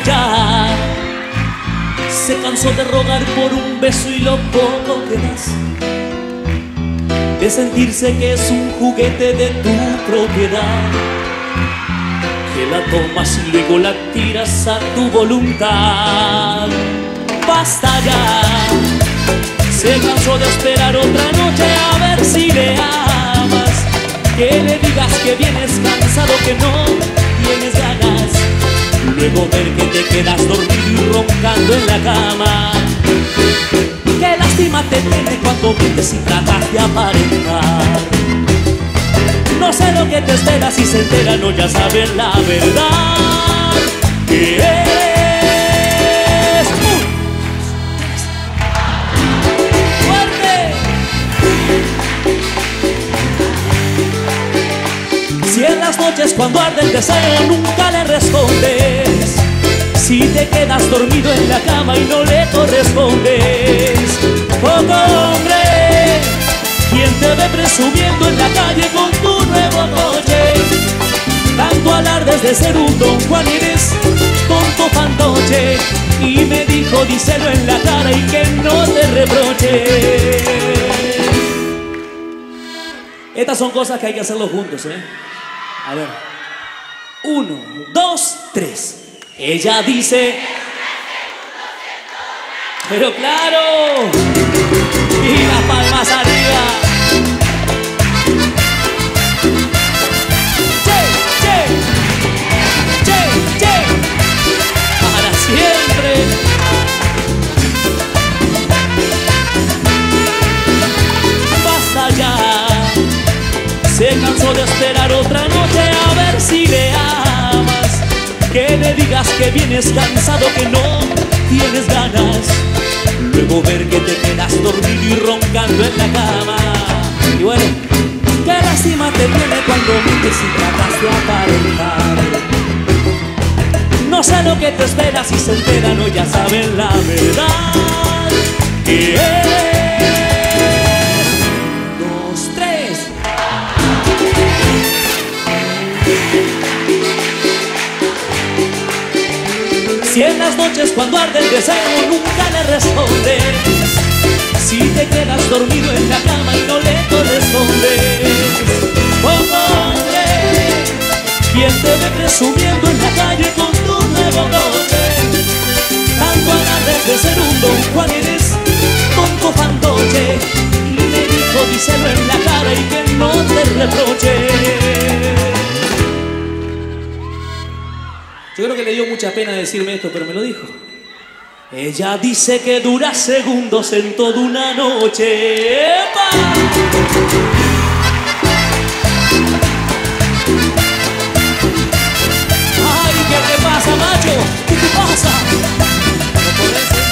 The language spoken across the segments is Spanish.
ya. Se cansó de rogar por un beso y lo poco que das, de sentirse que es un juguete de tu propiedad, que la tomas y luego la tiras a tu voluntad. Basta ya. Se cansó de esperar otra noche a ver si le amas, que le digas que vienes cansado, que no tienes ganas, luego ver que te quedas dormido y roncando en la cama. Qué lástima te tiene cuando mientes y tratas de aparentar. No sé lo que te espera, si se entera no ya saben la verdad. Que eres fuerte. Si en las noches cuando arde el deseo nunca le respondes, si te quedas dormido en la cama y no le correspondes, poco hombre, quien te ve presumiendo en la calle con tu nuevo coche, tanto alardes de ser un Don Juan, eres tonto fantoche. Y me dijo díselo en la cara y que no te reproche. Estas son cosas que hay que hacerlo juntos, A ver, 1, 2, 3. Ella dice, pero claro, y las palmas arriba. Che, che, che, che, para siempre. Basta ya. Se cansó de esperar otra noche a ver si le amas, que le digas que vienes cansado, que no tienes ganas, luego ver que te quedas dormido y roncando en la cama. Y bueno, qué lástima te tiene cuando mientes y tratas de aparentar. No sé lo que te espera, si se enteran o ya saben la verdad. Que eres 2, 3. Si en las noches cuando arde el deseo nunca le respondes, si te quedas dormido en la cama y no le correspondes, hombre, quien te ve presumiendo en la calle con tu nuevo coche, tanto alardes de ser un Don Juan, eres tonto fantoche. Y me dijo díselo en la cara y que no te reproche. Yo creo que le dio mucha pena decirme esto, pero me lo dijo. Ella dice que dura segundos en toda una noche. ¡Epa! ¡Ay, qué te pasa, macho! ¿Qué te pasa? No podés ser.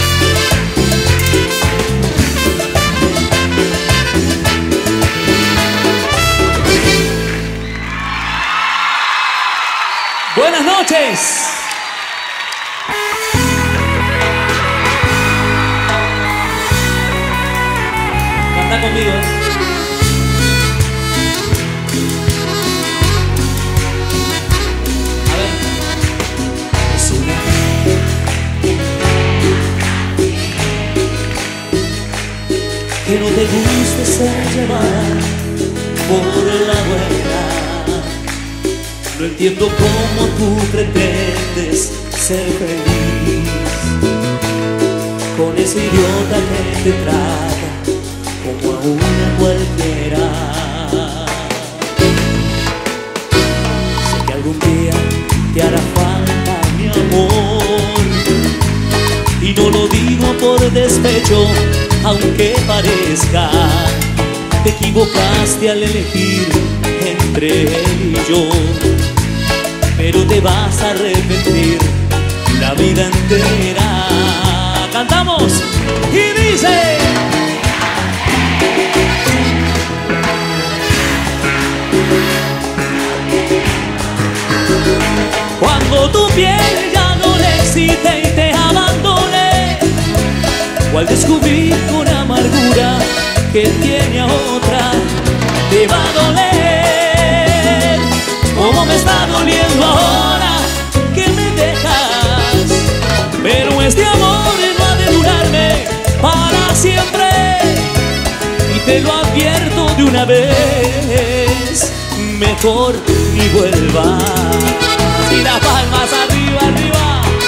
Buenas noches. Canta conmigo. A ver. Es una que no te guste ser llevada por la vuelta. No entiendo cómo tú pretendes ser feliz con ese idiota que te trata como a una cualquiera. Sé que algún día te hará falta mi amor, y no lo digo por despecho, aunque parezca. Te equivocaste al elegir entre él y yo, pero te vas a arrepentir la vida entera. Cantamos y dice: cuando tu piel ya no le excite y te abandone, o al descubrir con amargura que tiene a otra, te va a doler como me está doliendo ahora que me dejas. este amor no ha de durarme para siempre. Y te lo advierto de una vez, mejor ni vuelvas. Y las palmas arriba, arriba.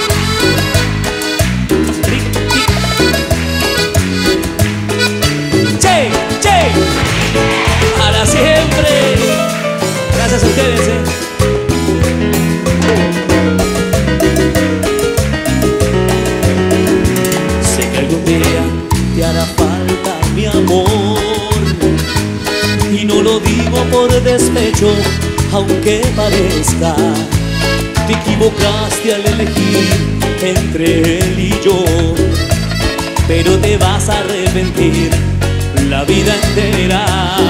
Che, che, para siempre. Gracias a ustedes, Sé que algún día te hará falta mi amor, y no lo digo por despecho, aunque parezca. Te equivocaste al elegir entre él y yo, pero te vas a arrepentir la vida entera.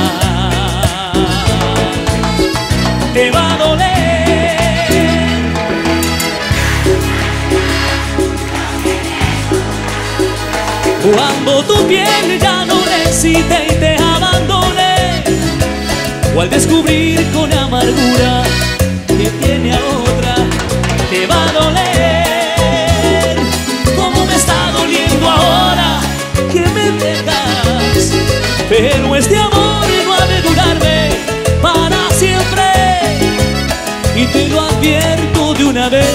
Te va a doler cuando tu piel ya no necesite y te abandone, o al descubrir con amargura que tiene a otra. Te va a doler como me está doliendo ahora que me dejas, pero este amor no ha de durarme para siempre, y te lo advierto de una vez.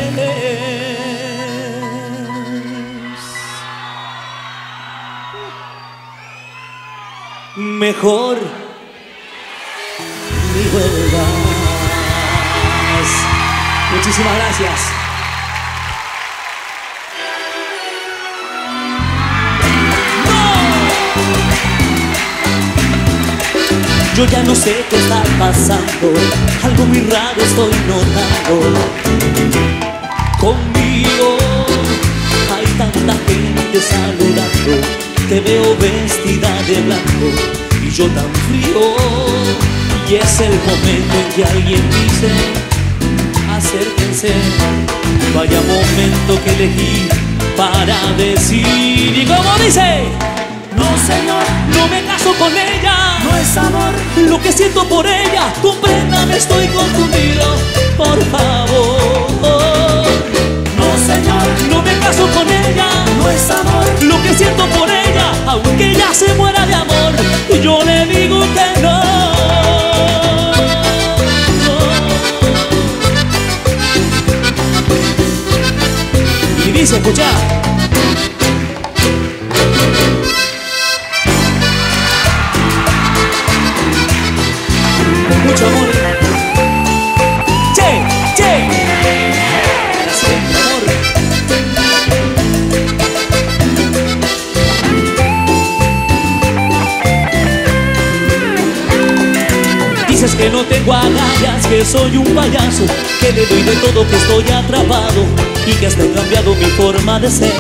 Mejor ni vuelvas. Muchísimas gracias. Yo ya no sé qué está pasando, algo muy raro estoy notando. Conmigo hay tanta gente saludando, te veo vestida de blanco y yo tan frío. Y es el momento en que alguien dice: acérquense, vaya momento que elegí para decir. Y como dice: no señor, no me caso con ella, no es amor lo que siento por ella, compréndame, estoy confundido, por favor. No señor, no me caso con ella, no es amor lo que siento por ella, aunque ella se muera de amor, y yo le digo que no. Y dice, escucha, con mucho amor. Che, che, siempre amor. Dices que no tengo agallas, que soy un payaso, que le doy de todo, que estoy atrapado y que hasta he cambiado mi forma de ser.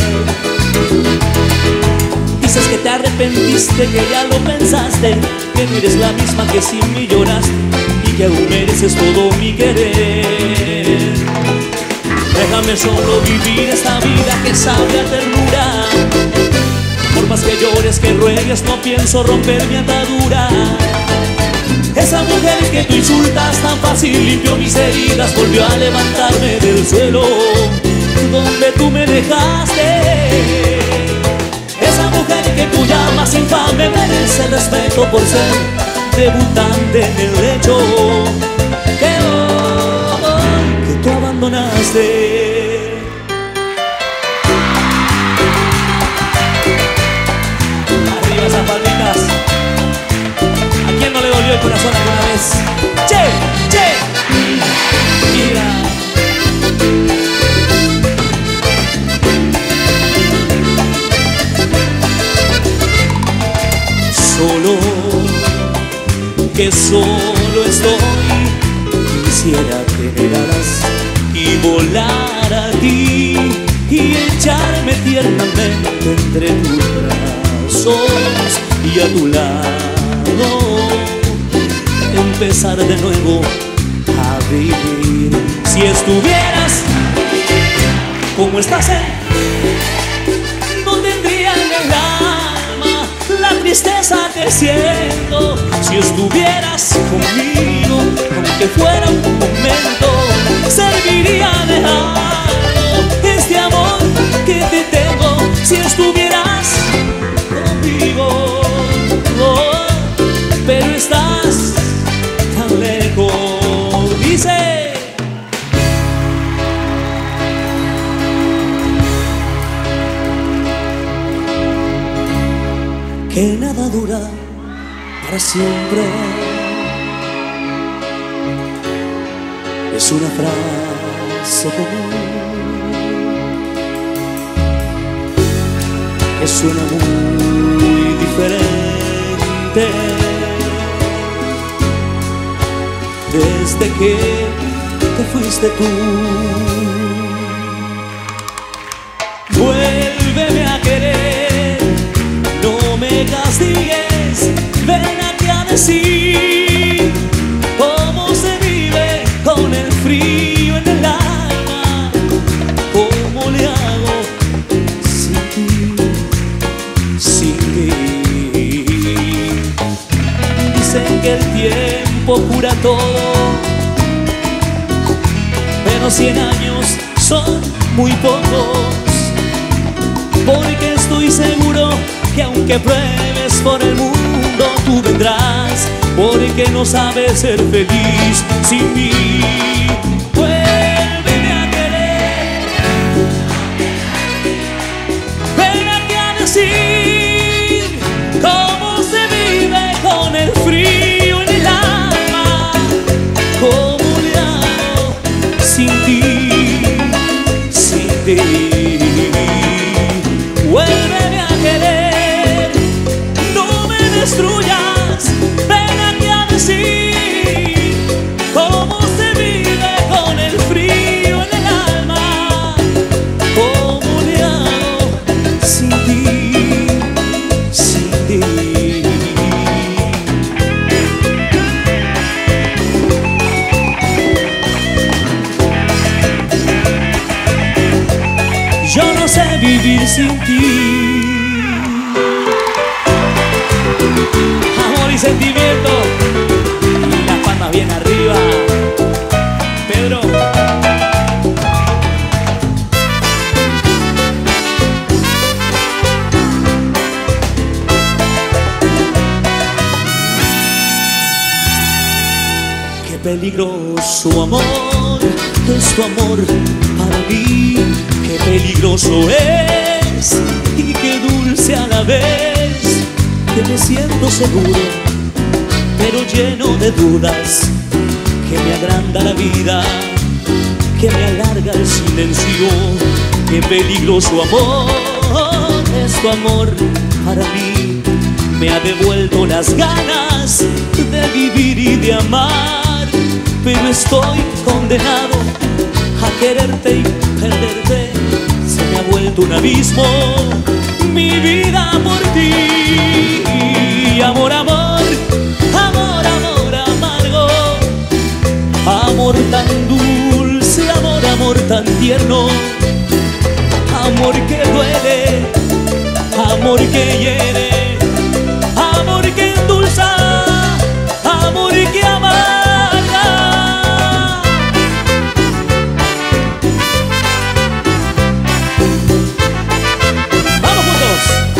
Dices que te arrepentiste, que ya lo pensaste, que no eres la misma que sin mí lloraste y que aún mereces todo mi querer. Déjame solo vivir esta vida que sabe a ternura. Por más que llores, que ruegues, no pienso romper mi atadura. Esa mujer que tú insultas tan fácil limpió mis heridas, volvió a levantarme del suelo donde tú me dejaste. Esa mujer que tú llamas infame merece respeto por ser debutante en el lecho que hoy que tú abandonaste. Arriba esas palmitas. ¿A quién no le dolió el corazón alguna vez? Che, che, mira. Solo, que solo estoy, quisiera tener alas y volar a ti y echarme tiernamente entre tus brazos y a tu lado empezar de nuevo a vivir. Si estuvieras como estás no tendría en el alma la tristeza que siento. Si estuvieras conmigo, aunque fuera un momento, serviría de algo este amor que te para siempre. Es una frase común que suena muy diferente desde que te fuiste tú. Vuélveme a querer, no me castigues, ven aquí a decir cómo se vive con el frío en el alma, cómo le hago sin ti, sin ti. Dicen que el tiempo cura todo, pero 100 años son muy pocos, porque estoy seguro que aunque pruebes por el mundo tú vendrás, porque no sabes ser feliz sin mí. Vuélveme a querer, ven aquí a decir cómo se vive con el frío en el alma, cómo le hago sin ti, sin ti. Vuélveme a querer, no me destruyas, ven aquí a decir cómo se vive con el frío en el alma, cómo le hago sin ti, sin ti. Yo no sé vivir sin ti. Amor y sentimiento, y las palmas bien arriba. Pedro. Qué peligroso amor es tu amor para mí. Qué peligroso es y qué dulce a la vez, que me siento seguro pero lleno de dudas, que me agranda la vida, que me alarga el silencio. Qué peligroso amor es tu amor para mí, me ha devuelto las ganas de vivir y de amar, pero estoy condenado a quererte y perderte. Se me ha vuelto un abismo mi vida por ti. Amor, amor, amor, amor amargo, amor tan dulce, amor, amor tan tierno, amor que duele, amor que hiere, amor que endulza, amor que amarga. Vamos juntos.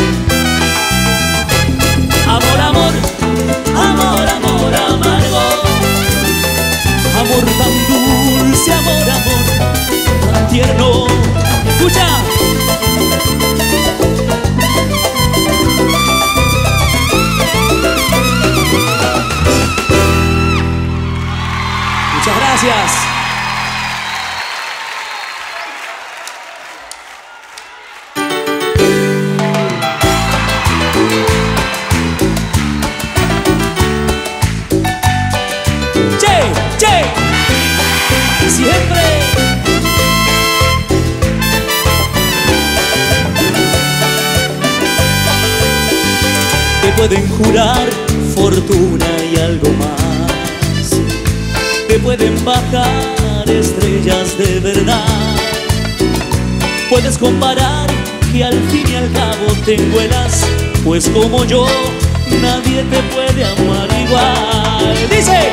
Amor, amor, amor, amor amargo, amor tan dulce, amor, amor tan tierno. Escucha. Muchas gracias. Che, che, siempre. Te pueden jurar fortuna y algo más, te pueden bajar estrellas de verdad. Puedes comparar que al fin y al cabo te encuelas, pues como yo nadie te puede amar igual. Dice: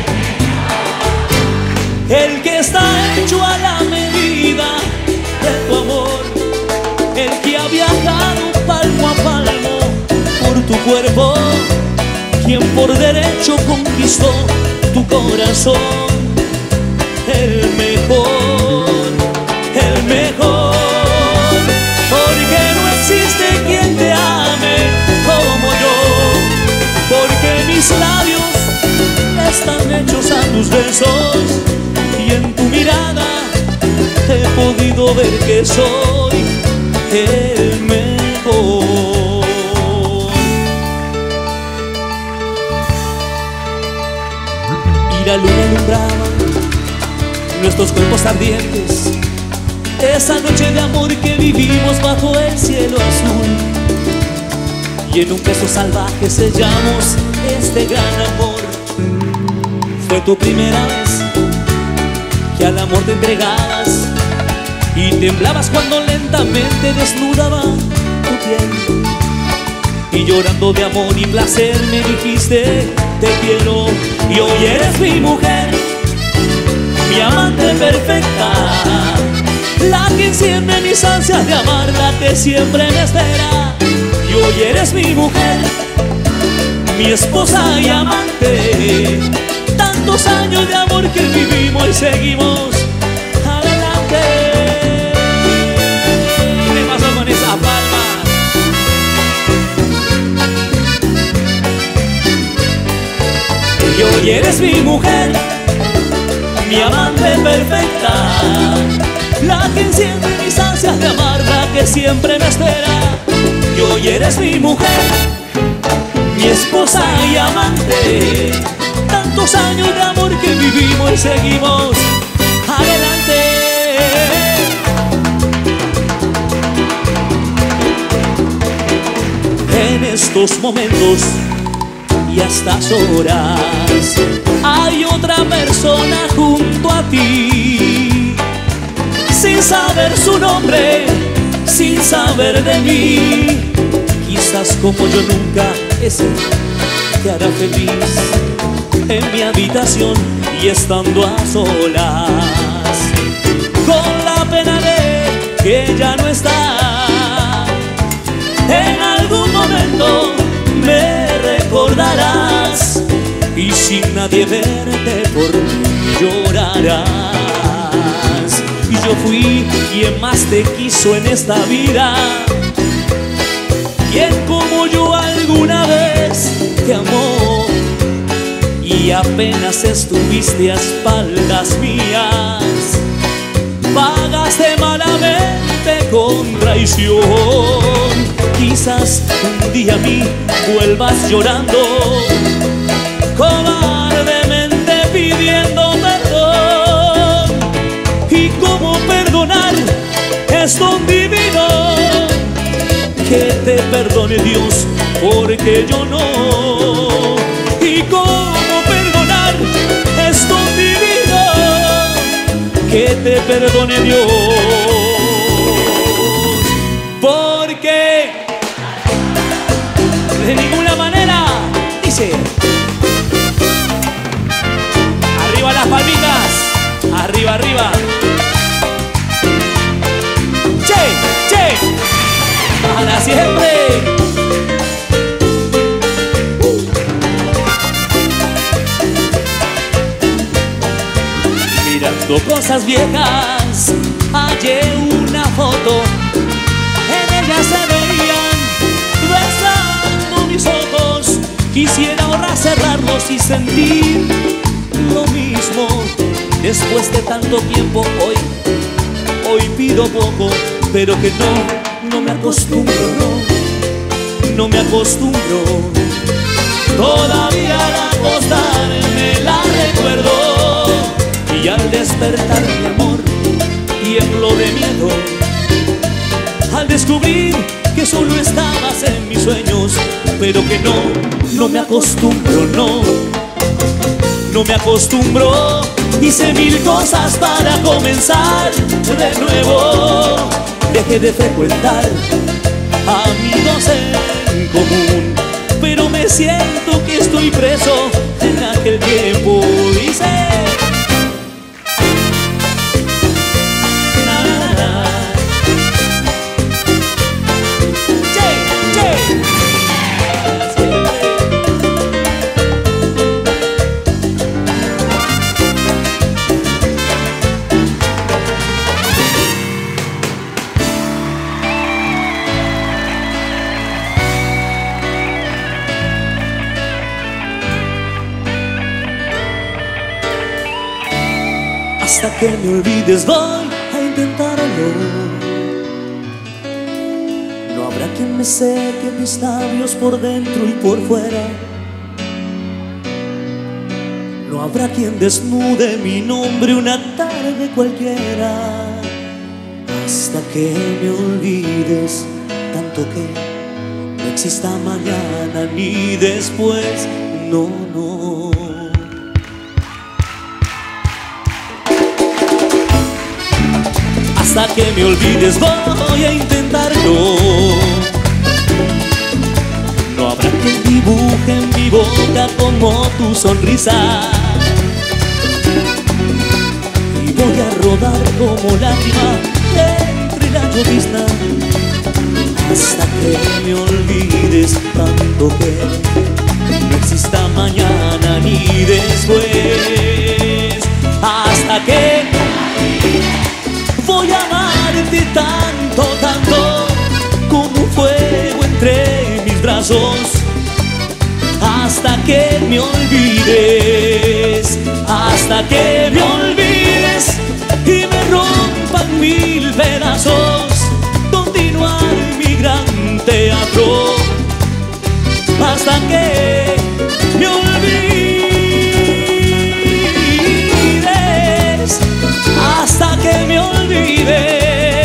el que está hecho a la medida de tu amor, el que ha viajado palmo a palmo por tu cuerpo, quien por derecho conquistó tu corazón, el mejor, el mejor, porque no existe quien te ame como yo, porque mi mis labios están hechos a tus besos y en tu mirada he podido ver que soy el mejor. Y la luna alumbraba nuestros cuerpos ardientes, esa noche de amor que vivimos bajo el cielo azul. Y en un beso salvaje sellamos este gran amor. Fue tu primera vez que al amor te entregabas y temblabas cuando lentamente desnudaba tu piel. Y llorando de amor y placer me dijiste te quiero. Y hoy eres mi mujer, mi amante perfecta, la que enciende mis ansias de amar, la que siempre me espera. Y hoy eres mi mujer, mi esposa y amante, tantos años de amor que vivimos y seguimos adelante. ¿Qué pasó con esa palma? Y hoy eres mi mujer, mi amante perfecta, la que enciende mis ansias de amar, la que siempre me espera. Y hoy eres mi mujer, mi esposa y amante, tantos años de amor que vivimos y seguimos adelante. En estos momentos y a estas horas hay otra persona junto a ti, sin saber su nombre, sin saber de mí. Quizás como yo nunca, ese te hará feliz en mi habitación y estando a solas, con la pena de que ya no está. En algún momento me recordarás y sin nadie verte por mí llorarás. Y yo fui quien más te quiso en esta vida, quien como yo alguna vez te amó. Y apenas estuviste a espaldas mías, pagaste malamente con traición. Quizás un día a mí vuelvas llorando, cobardemente pidiendo perdón. Y cómo perdonar es don divino, que te perdone Dios porque yo no. Y cómo perdonar es don divino, que te perdone Dios, porque de ninguna manera, dice, arriba las palmitas, arriba, arriba. Che, che, para siempre. Mirando cosas viejas, hallé una foto, en ella se veían besando mis ojos. Quisiera ahora cerrarlos y sentir lo mismo. Después de tanto tiempo hoy pido poco, pero que no me acostumbro, no me acostumbro. Todavía al acostarme la recuerdo y al despertar mi amor tiemblo de miedo al descubrir que solo estabas en mis sueños, pero que no me acostumbro, no me acostumbro. Hice mil cosas para comenzar de nuevo. Dejé de frecuentar amigos en común, pero me siento que estoy preso en aquel tiempo. Dice Hasta que me olvides voy a intentarlo. No habrá quien me seque mis labios por dentro y por fuera. No habrá quien desnude mi nombre una tarde cualquiera. Hasta que me olvides, tanto que no exista mañana ni después. No, no. Hasta que me olvides voy a intentarlo. No habrá quien dibuje en mi boca como tu sonrisa. Y voy a rodar como lágrima entre la llovizna. Hasta que me olvides, tanto que no exista mañana ni después. Hasta que voy a amarte tanto, tanto, como un fuego entre mis brazos. Hasta que me olvides, hasta que me olvides y me rompan mil pedazos. Continuar mi gran teatro hasta que me olvides, hasta que me olvides.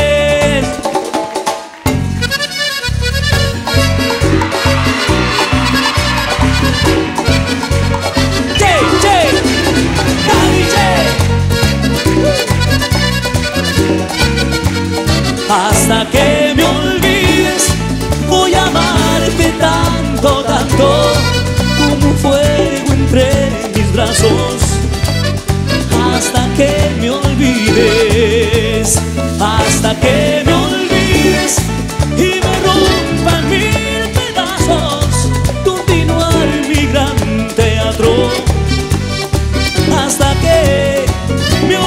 Hasta que me olvides, voy a amarte tanto, tanto, como un fuego entre mis brazos. Hasta que me olvides, hasta que me olvides y me rompan mil pedazos. Continuar mi gran teatro hasta que me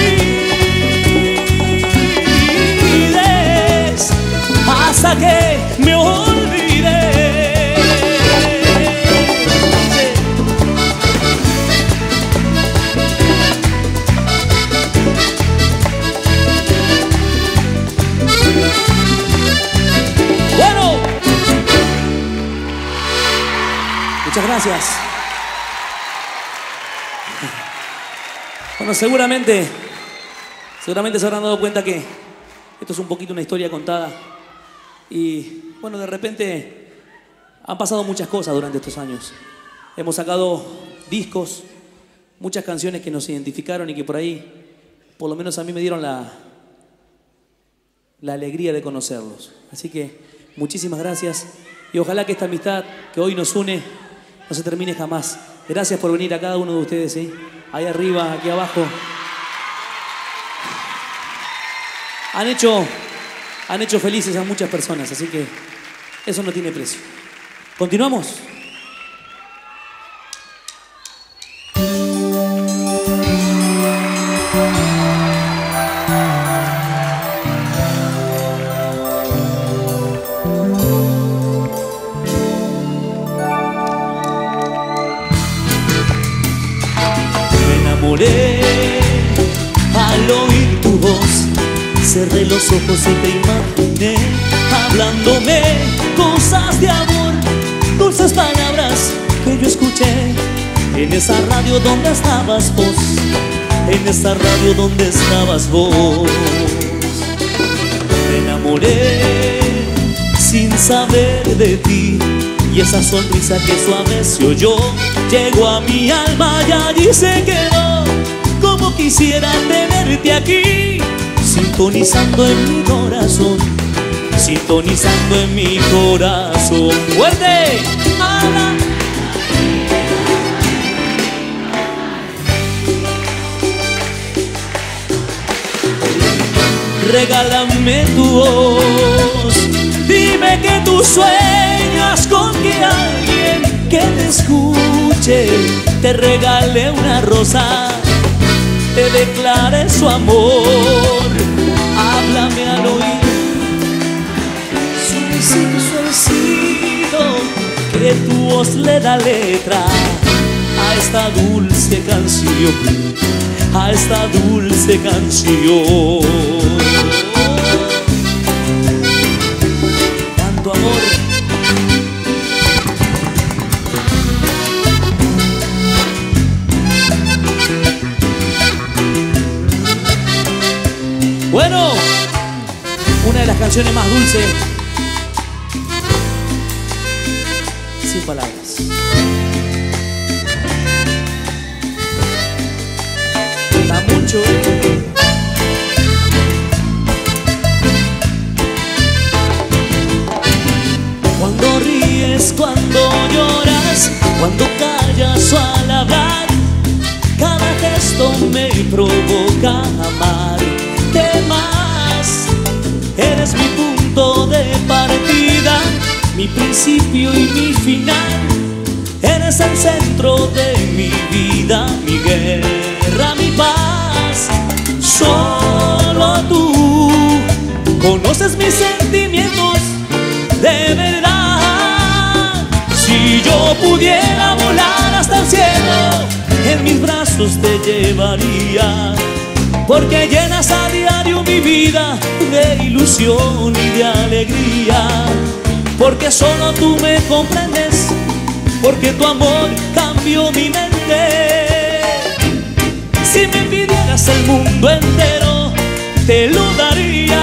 olvides, hasta que me olvides. Bueno, muchas gracias. Bueno, seguramente se habrán dado cuenta que esto es un poquito una historia contada. Y bueno, de repente han pasado muchas cosas durante estos años. Hemos sacado discos, muchas canciones que nos identificaron y que por ahí, por lo menos a mí me dieron la alegría de conocerlos. Así que muchísimas gracias y ojalá que esta amistad que hoy nos une no se termine jamás. Gracias por venir a cada uno de ustedes, ¿sí? Ahí arriba, aquí abajo. Han hecho felices a muchas personas, así que eso no tiene precio. ¿Continuamos? Me enamoré al oír tu voz. Cerré los ojos y te imaginé hablándome cosas de amor, dulces palabras que yo escuché en esa radio donde estabas vos, en esa radio donde estabas vos. Me enamoré sin saber de ti y esa sonrisa que suave se oyó llegó a mi alma y allí se quedó. Como quisiera tenerte aquí, sintonizando en mi corazón, sintonizando en mi corazón. ¡Fuerte! ¡Ala! Regálame tu voz, dime que tú sueñas con que alguien que te escuche te regale una rosa, te declare su amor. Háblame al oído, suavecito, suavecito, que tu voz le da letra a a esta dulce canción, a esta dulce canción. Tanto amor. Bueno, una de las canciones más dulces, sin palabras. Da mucho, Cuando ríes, cuando lloras, cuando callas o al hablar, cada gesto me provoca amarte más. Eres mi punto de partida, mi principio y mi final. Eres el centro de mi vida, mi guerra, mi paz. Solo tú conoces mis sentimientos de verdad. Si yo pudiera volar hasta el cielo, en mis brazos te llevaría, porque llenas a diario mi vida de ilusión y de alegría. Porque solo tú me comprendes, porque tu amor cambió mi mente. Si me pidieras el mundo entero, te lo daría.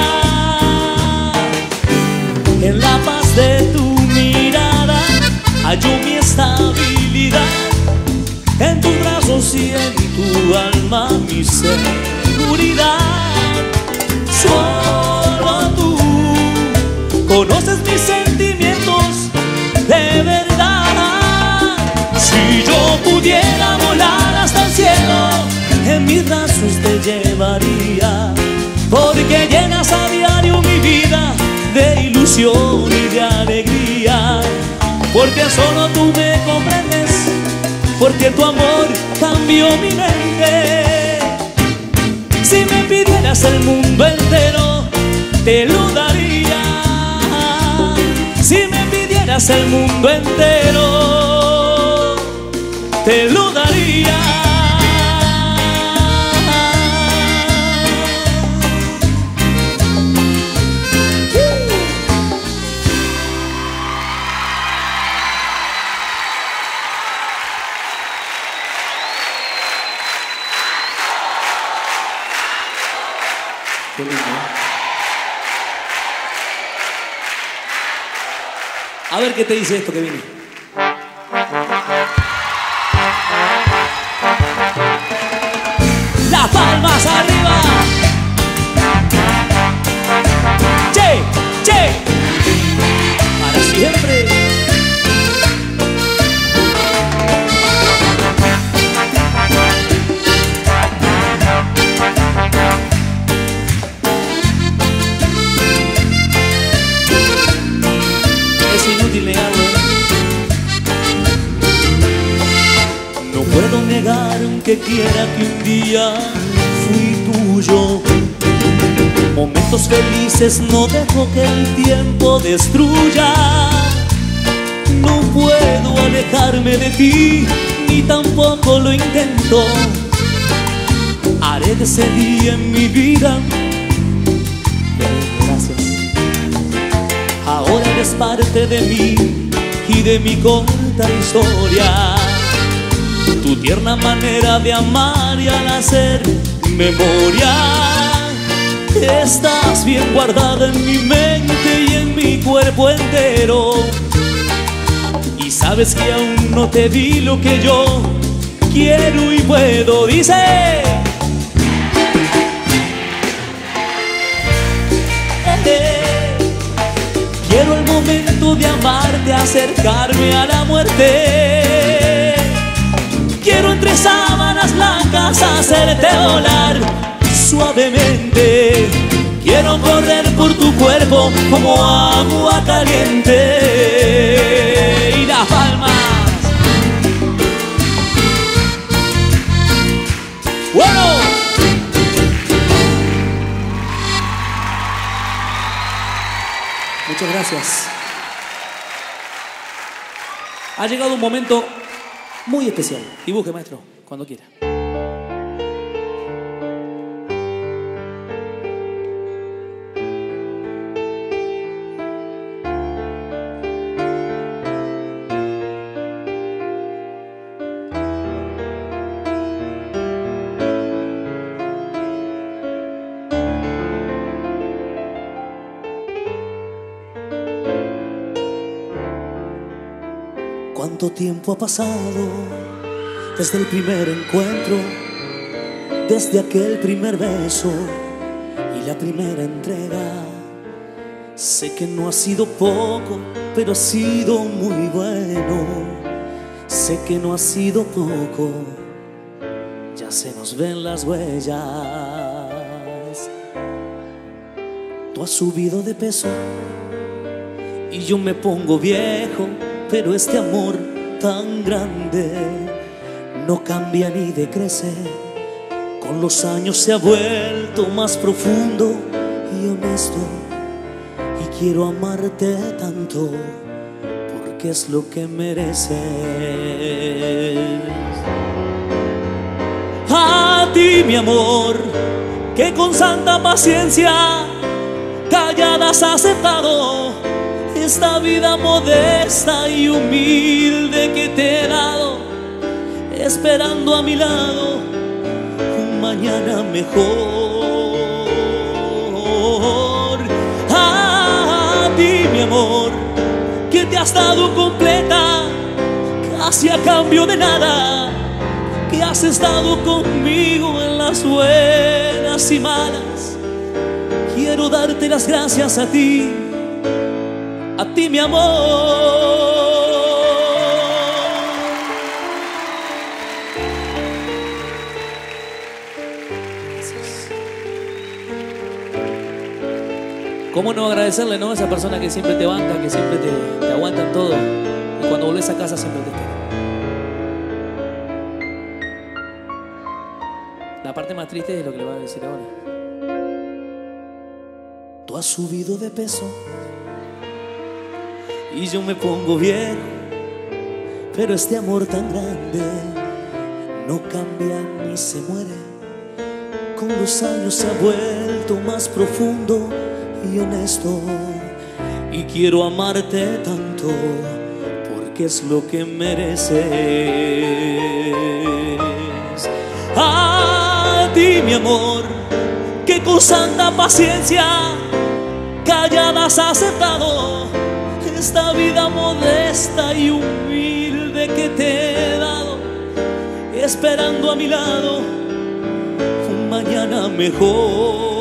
En la paz de tu mirada hallo mi estabilidad. En tus brazos y en tu alma mi seguridad. Solo tú conoces mis sentimientos de verdad. Si yo pudiera volar hasta el cielo, en mis brazos te llevaría, porque llenas a diario mi vida de ilusión y de alegría. Porque solo tú me comprendes, porque tu amor cambió mi mente. Si me pidieras el mundo entero, te lo daría. Si me pidieras el mundo entero, te lo daría. Qué lindo. A ver qué te dice esto que viene. Las palmas arriba. Che, che. Para siempre. Es inútil negarlo. No puedo negar aunque quiera que un día fui tuyo. Momentos felices no dejo que el tiempo destruya. No puedo alejarme de ti, ni tampoco lo intento. Haré de ese día en mi vida. Gracias. Ahora eres parte de mí y de mi corta historia. Tu tierna manera de amar y al hacer memoria. Estás bien guardada en mi mente y en mi cuerpo entero. Y sabes que aún no te di lo que yo quiero y puedo. Dice: quiero el momento de amarte, acercarme a la muerte. Quiero entre sábanas blancas hacerte volar suavemente. Quiero correr por tu cuerpo como agua caliente. Y las palmas. Bueno. Muchas gracias. Ha llegado un momento muy especial. Dibuje, maestro, cuando quiera. ¿Cuánto tiempo ha pasado desde el primer encuentro, desde aquel primer beso y la primera entrega? Sé que no ha sido poco, pero ha sido muy bueno. Sé que no ha sido poco, ya se nos ven las huellas. Tú has subido de peso y yo me pongo viejo, pero este amor tan grande no cambia ni decrece. Con los años se ha vuelto más profundo y honesto, y quiero amarte tanto porque es lo que mereces. A ti, mi amor, que con santa paciencia callada has aceptado esta vida modesta y humilde que te he dado, esperando a mi lado un mañana mejor. A ti, mi amor, que te has dado completa, casi a cambio de nada, que has estado conmigo en las buenas y malas. Quiero darte las gracias a ti, mi amor. ¿Cómo no agradecerle, no? A esa persona que siempre te banca, que siempre te aguanta en todo, y cuando volvés a casa siempre te espera. La parte más triste es lo que le va a decir ahora. Tú has subido de peso y yo me pongo viejo, pero este amor tan grande no cambia ni se muere. Con los años se ha vuelto más profundo y honesto, y quiero amarte tanto porque es lo que mereces. A ti, mi amor, que con santa paciencia callada has aceptado esta vida modesta y humilde que te he dado, esperando a mi lado un mañana mejor.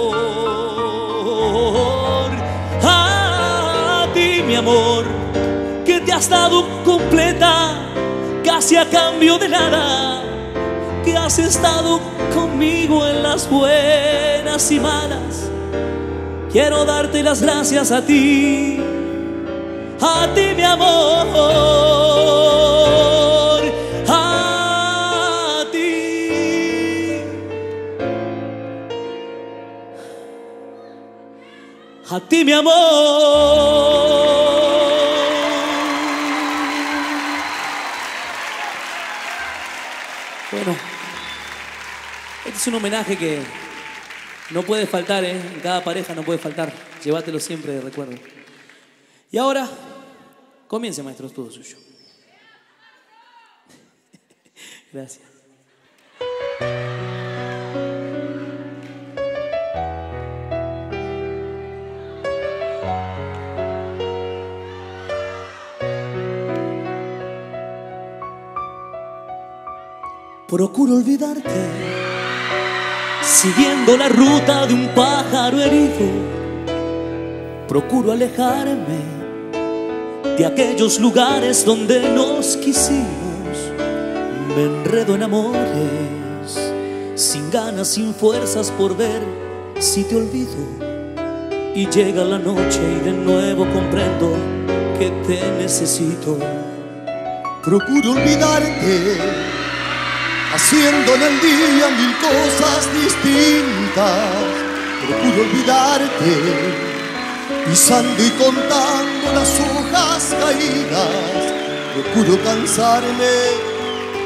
A ti, mi amor, que te has dado completa, casi a cambio de nada, que has estado conmigo en las buenas y malas. Quiero darte las gracias a ti, mi amor, a ti, mi amor. Bueno, este es un homenaje que no puede faltar, ¿eh? En cada pareja no puede faltar. Llévatelo siempre de recuerdo. Y ahora, comience, maestro, es todo suyo. Gracias. Procuro olvidarte, siguiendo la ruta de un pájaro herido. Procuro alejarme de aquellos lugares donde nos quisimos. Me enredo en amores, sin ganas, sin fuerzas por ver si te olvido. Y llega la noche y de nuevo comprendo que te necesito. Procuro olvidarte, haciendo en el día mil cosas distintas. Procuro olvidarte, pisando y contando las hojas caídas. Procuro cansarme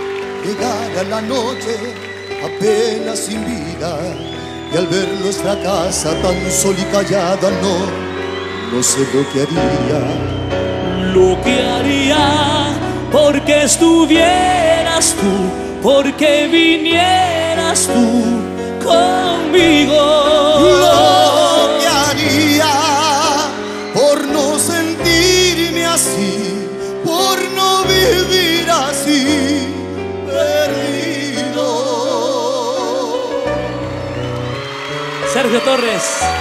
Llegara la noche apenas sin vida, y al ver nuestra casa tan sola y callada, no sé lo que haría. Lo que haría porque estuvieras tú, porque vinieras tú conmigo. Lo que haría por no sentirme así, por no vivir así, perdido. Sergio Torres.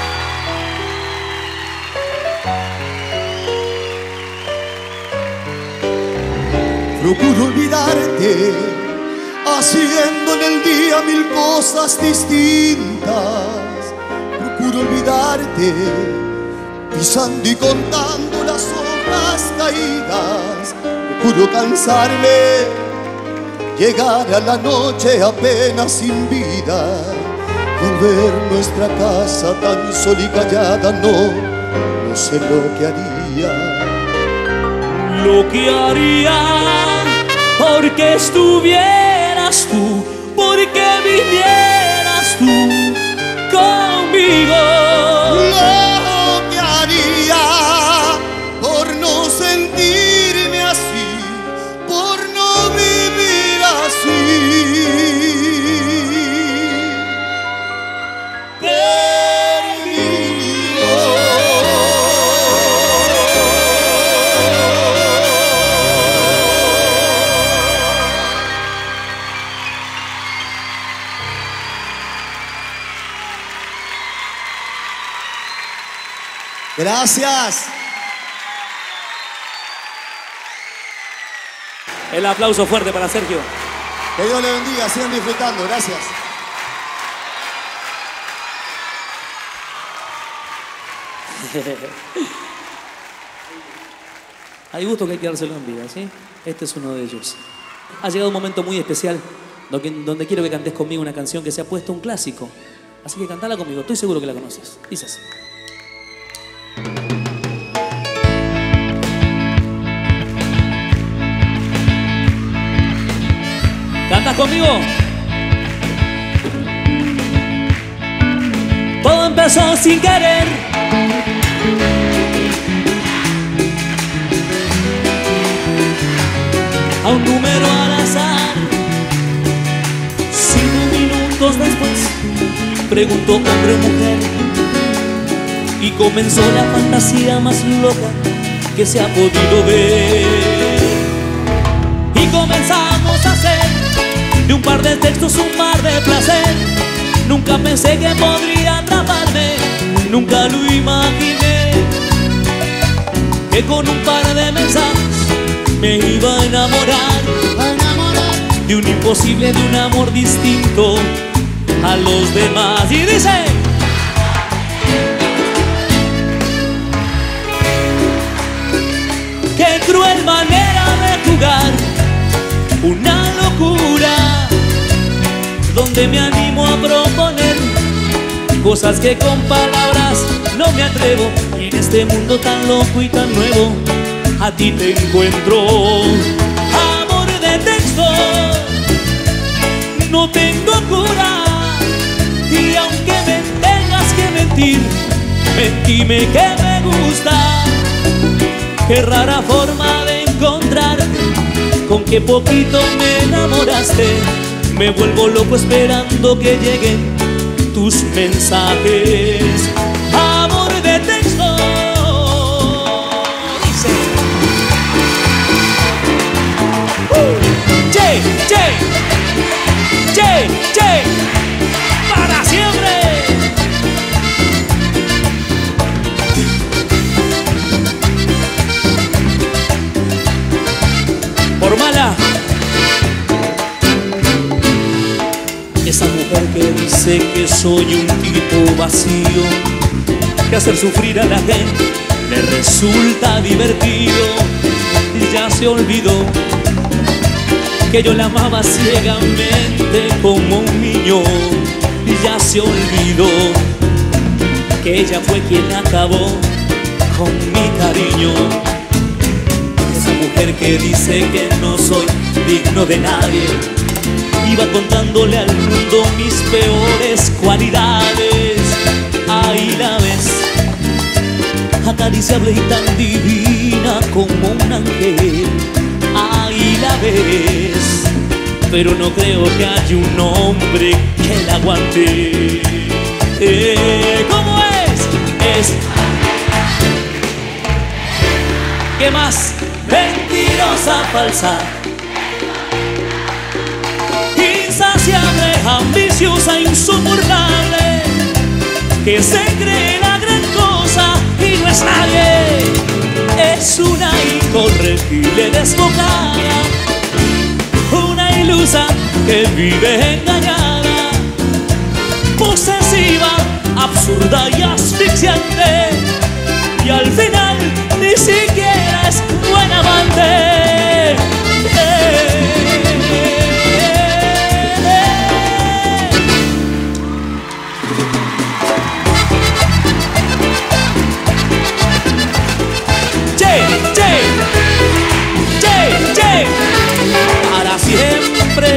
Procuro olvidarte, haciendo en el día mil cosas distintas. Procuro olvidarte, pisando y contando las hojas caídas. Procuro cansarme, llegar a la noche apenas sin vida, y al ver nuestra casa tan sola y callada, no sé lo que haría. Lo que haría porque estuvieras tú, porque vinieras tú conmigo. Lo que haría por no sentirme así, por no vivir así, Gracias. El aplauso fuerte para Sergio. Que Dios le bendiga, sigan disfrutando. Gracias. Hay gusto que hay que dárselo en vida, ¿sí? Este es uno de ellos. Ha llegado un momento muy especial donde quiero que cantes conmigo una canción que se ha puesto un clásico. Así que cantala conmigo, estoy seguro que la conoces. Dice así. ¿Cantas conmigo? Todo empezó sin querer. A un número al azar. 5 minutos después preguntó hombre o mujer, y comenzó la fantasía más loca que se ha podido ver. Y comenzamos a hacer de un par de textos un mar de placer. Nunca pensé que podría atraparme, nunca lo imaginé, que con un par de mensajes me iba a enamorar de un imposible, de un amor distinto a los demás. Y dice: qué cruel manera de jugar, una locura, donde me animo a proponer cosas que con palabras no me atrevo. Y en este mundo tan loco y tan nuevo, a ti te encuentro. Amor de texto, no tengo cura, y aunque me tengas que mentir, mentime que me gusta. Qué rara forma de encontrarte, con qué poquito me enamoraste. Me vuelvo loco esperando que lleguen tus mensajes. Amor de texto, dice: che, che, che, che, para siempre. Por mala. Esa mujer que dice que soy un tipo vacío, que hacer sufrir a la gente me resulta divertido. Y ya se olvidó que yo la amaba ciegamente como un niño. Y ya se olvidó que ella fue quien acabó con mi cariño. Esa mujer que dice que no soy digno de nadie, iba contándole al mundo mis peores cualidades. Ahí la ves, acariciable y tan divina como un ángel. Ahí la ves, pero no creo que haya un hombre que la aguante. ¿Cómo es? ¿Qué más? Mentirosa, falsa, insaciable, ambiciosa, insoportable, que se cree la gran cosa y no es nadie. Es una incorregible desbocada, una ilusa que vive engañada, posesiva, absurda y asfixiante, y al final ni siquiera es buen amante. Para siempre.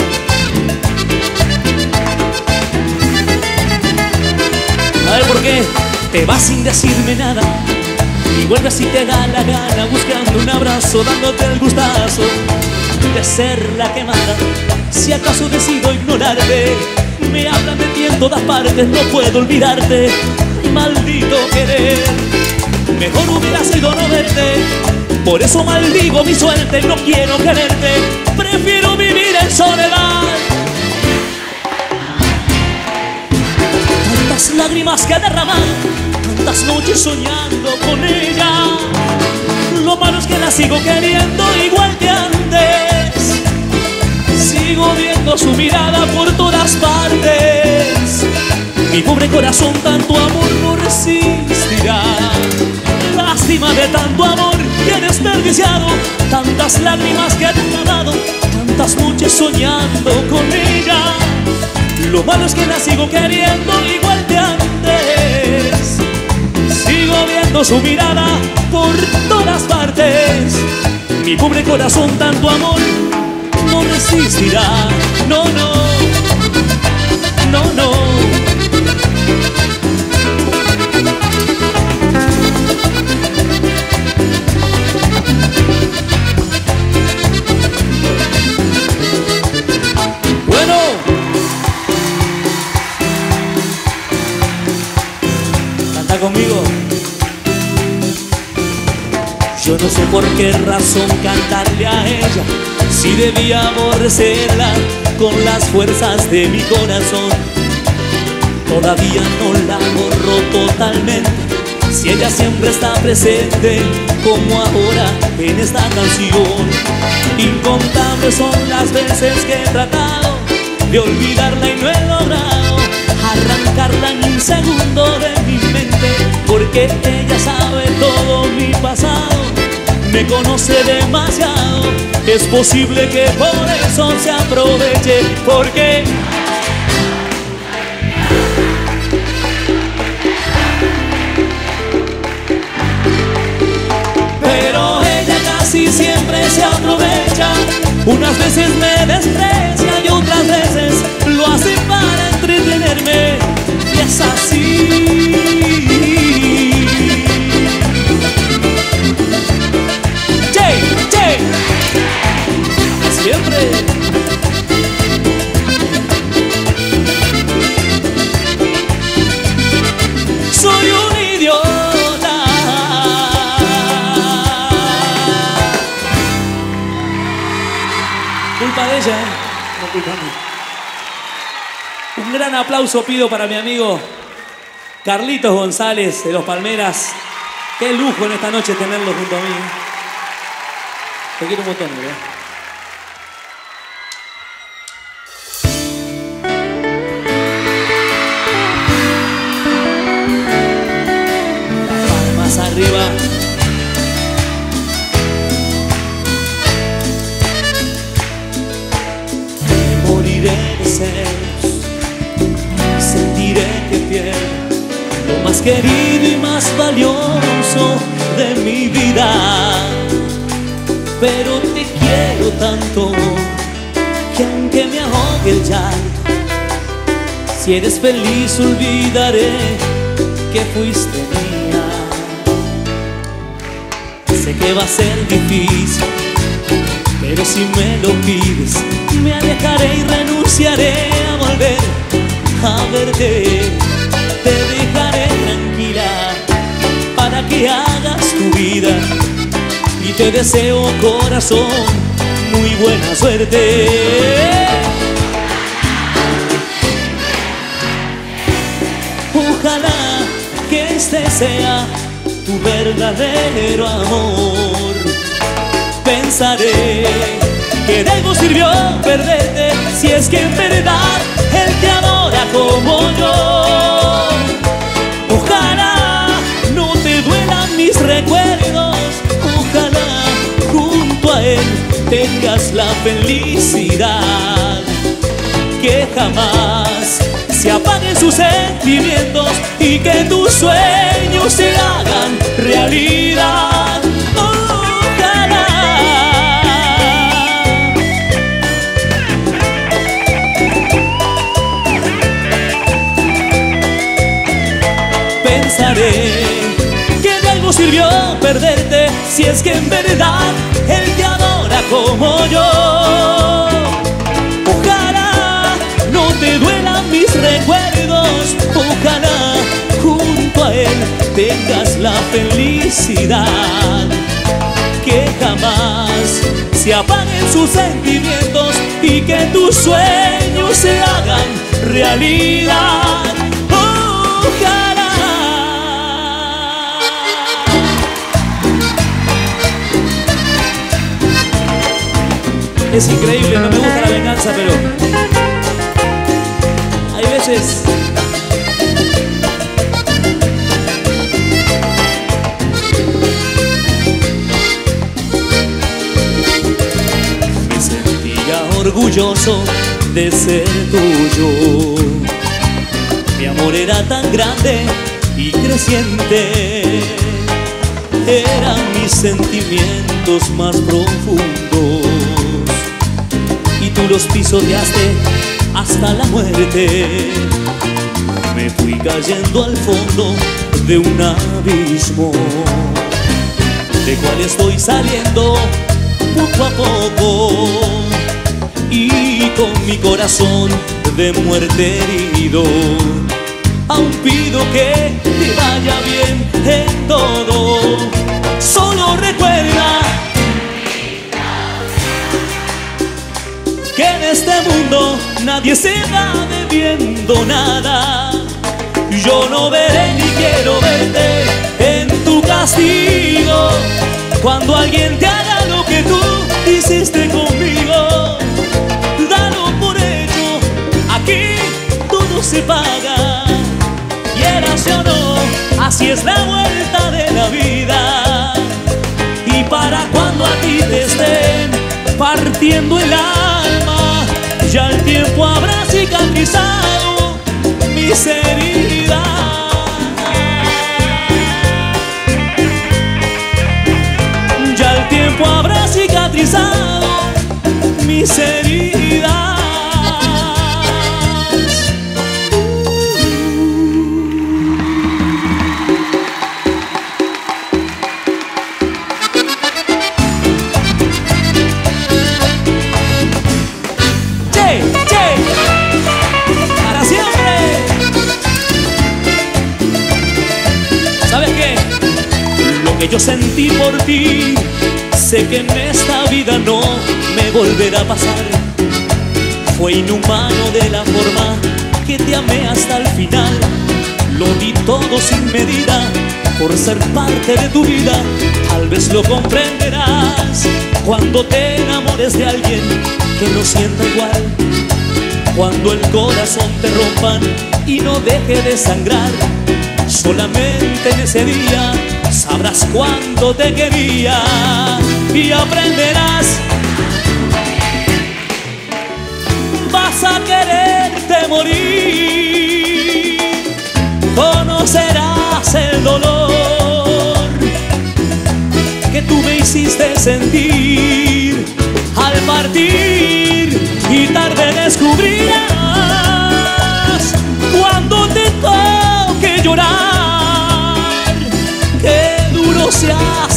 A ver, ¿por qué te vas sin decirme nada? Y vuelves si te da la gana, buscando un abrazo, dándote el gustazo de ser la que manda. Si acaso decido ignorarte, me hablan de ti en todas partes, no puedo olvidarte. Maldito querer, mejor hubiera sido no verte. Por eso maldigo mi suerte, no quiero quererte, prefiero vivir en soledad. Tantas lágrimas que he derramado, tantas noches soñando con ella. Lo malo es que la sigo queriendo igual que antes. Sigo viendo su mirada por todas partes. Mi pobre corazón tanto amor no resistirá. Lástima de tanto amor que he desperdiciado, tantas lágrimas que he derramado, tantas noches soñando con ella. Lo malo es que la sigo queriendo igual que antes. Sigo viendo su mirada por todas partes. Mi pobre corazón tanto amor no resistirá. No, no, no, no. Bueno, canta conmigo. Yo no sé por qué razón cantarle a ella, si debía aborrecerla con las fuerzas de mi corazón. Todavía no la borro totalmente, si ella siempre está presente, como ahora en esta canción. Incontables son las veces que he tratado de olvidarla y no he logrado arrancarla en un segundo de mi mente, porque ella sabe todo mi pasado, me conoce demasiado. Es posible que por eso se aproveche, porque pero ella casi siempre se aprovecha. Unas veces me desprecia y otras veces lo hace para entretenerme, y es así. Siempre. Soy un idiota. Culpa de ella, no culpa mía. Un gran aplauso pido para mi amigo Carlitos González de Los Palmeras. Qué lujo en esta noche tenerlo junto a mí. Te quiero un montón, ¿verdad? Las palmas arriba. Me moriré de celos, sentiré que pierdo lo más querido y más valioso de mi vida. Pero te quiero tanto que aunque me ahogue aquel llanto. Si eres feliz olvidaré que fuiste mía. Sé que va a ser difícil, pero si me lo pides, me alejaré y renunciaré a volver a verte. Te dejaré tranquila para que hagas tu vida y te deseo, corazón, muy buena suerte. Ojalá que este sea tu verdadero amor. Pensaré que de algo sirvió perderte, si es que en verdad él te adora como yo. Ojalá no te duelan mis recuerdos, ojalá junto a él tengas la felicidad. Que jamás se apaguen sus sentimientos y que tus sueños se hagan realidad. Ojalá. Pensaré que de algo sirvió perderte, si es que en verdad él te adora como yo. Ojalá no te duelan mis recuerdos, ojalá junto a él tengas la felicidad. Que jamás se apaguen sus sentimientos y que tus sueños se hagan realidad. Ojalá. Es increíble, no me gusta la venganza, pero hay veces me sentía orgulloso de ser tuyo. Mi amor era tan grande y creciente, eran mis sentimientos más profundos y tú los pisoteaste hasta la muerte. Me fui cayendo al fondo de un abismo, de cual estoy saliendo poco a poco, y con mi corazón de muerte herido, aún pido que te vaya bien en todo. Solo recuerda que en este mundo nadie se va debiendo nada. Yo no veré ni quiero verte en tu castigo. Cuando alguien te haga lo que tú hiciste conmigo, dalo por hecho, aquí todo se paga. Quieras o no, así es la vuelta de la vida. Y para cuando a ti te estén partiendo el alma, ya el tiempo habrá cicatrizado mis heridas. Ya el tiempo habrá cicatrizado mis heridas. Para siempre. ¿Sabes qué? Lo que yo sentí por ti, sé que en esta vida no me volverá a pasar. Fue inhumano de la forma que te amé hasta el final. Lo di todo sin medida por ser parte de tu vida. Tal vez lo comprenderás cuando te enamores de alguien que no sienta igual. Cuando el corazón te rompan y no deje de sangrar, solamente en ese día sabrás cuánto te quería y aprenderás. Vas a quererte morir, conocerás el dolor que tú me hiciste sentir al partir, y tarde descubrir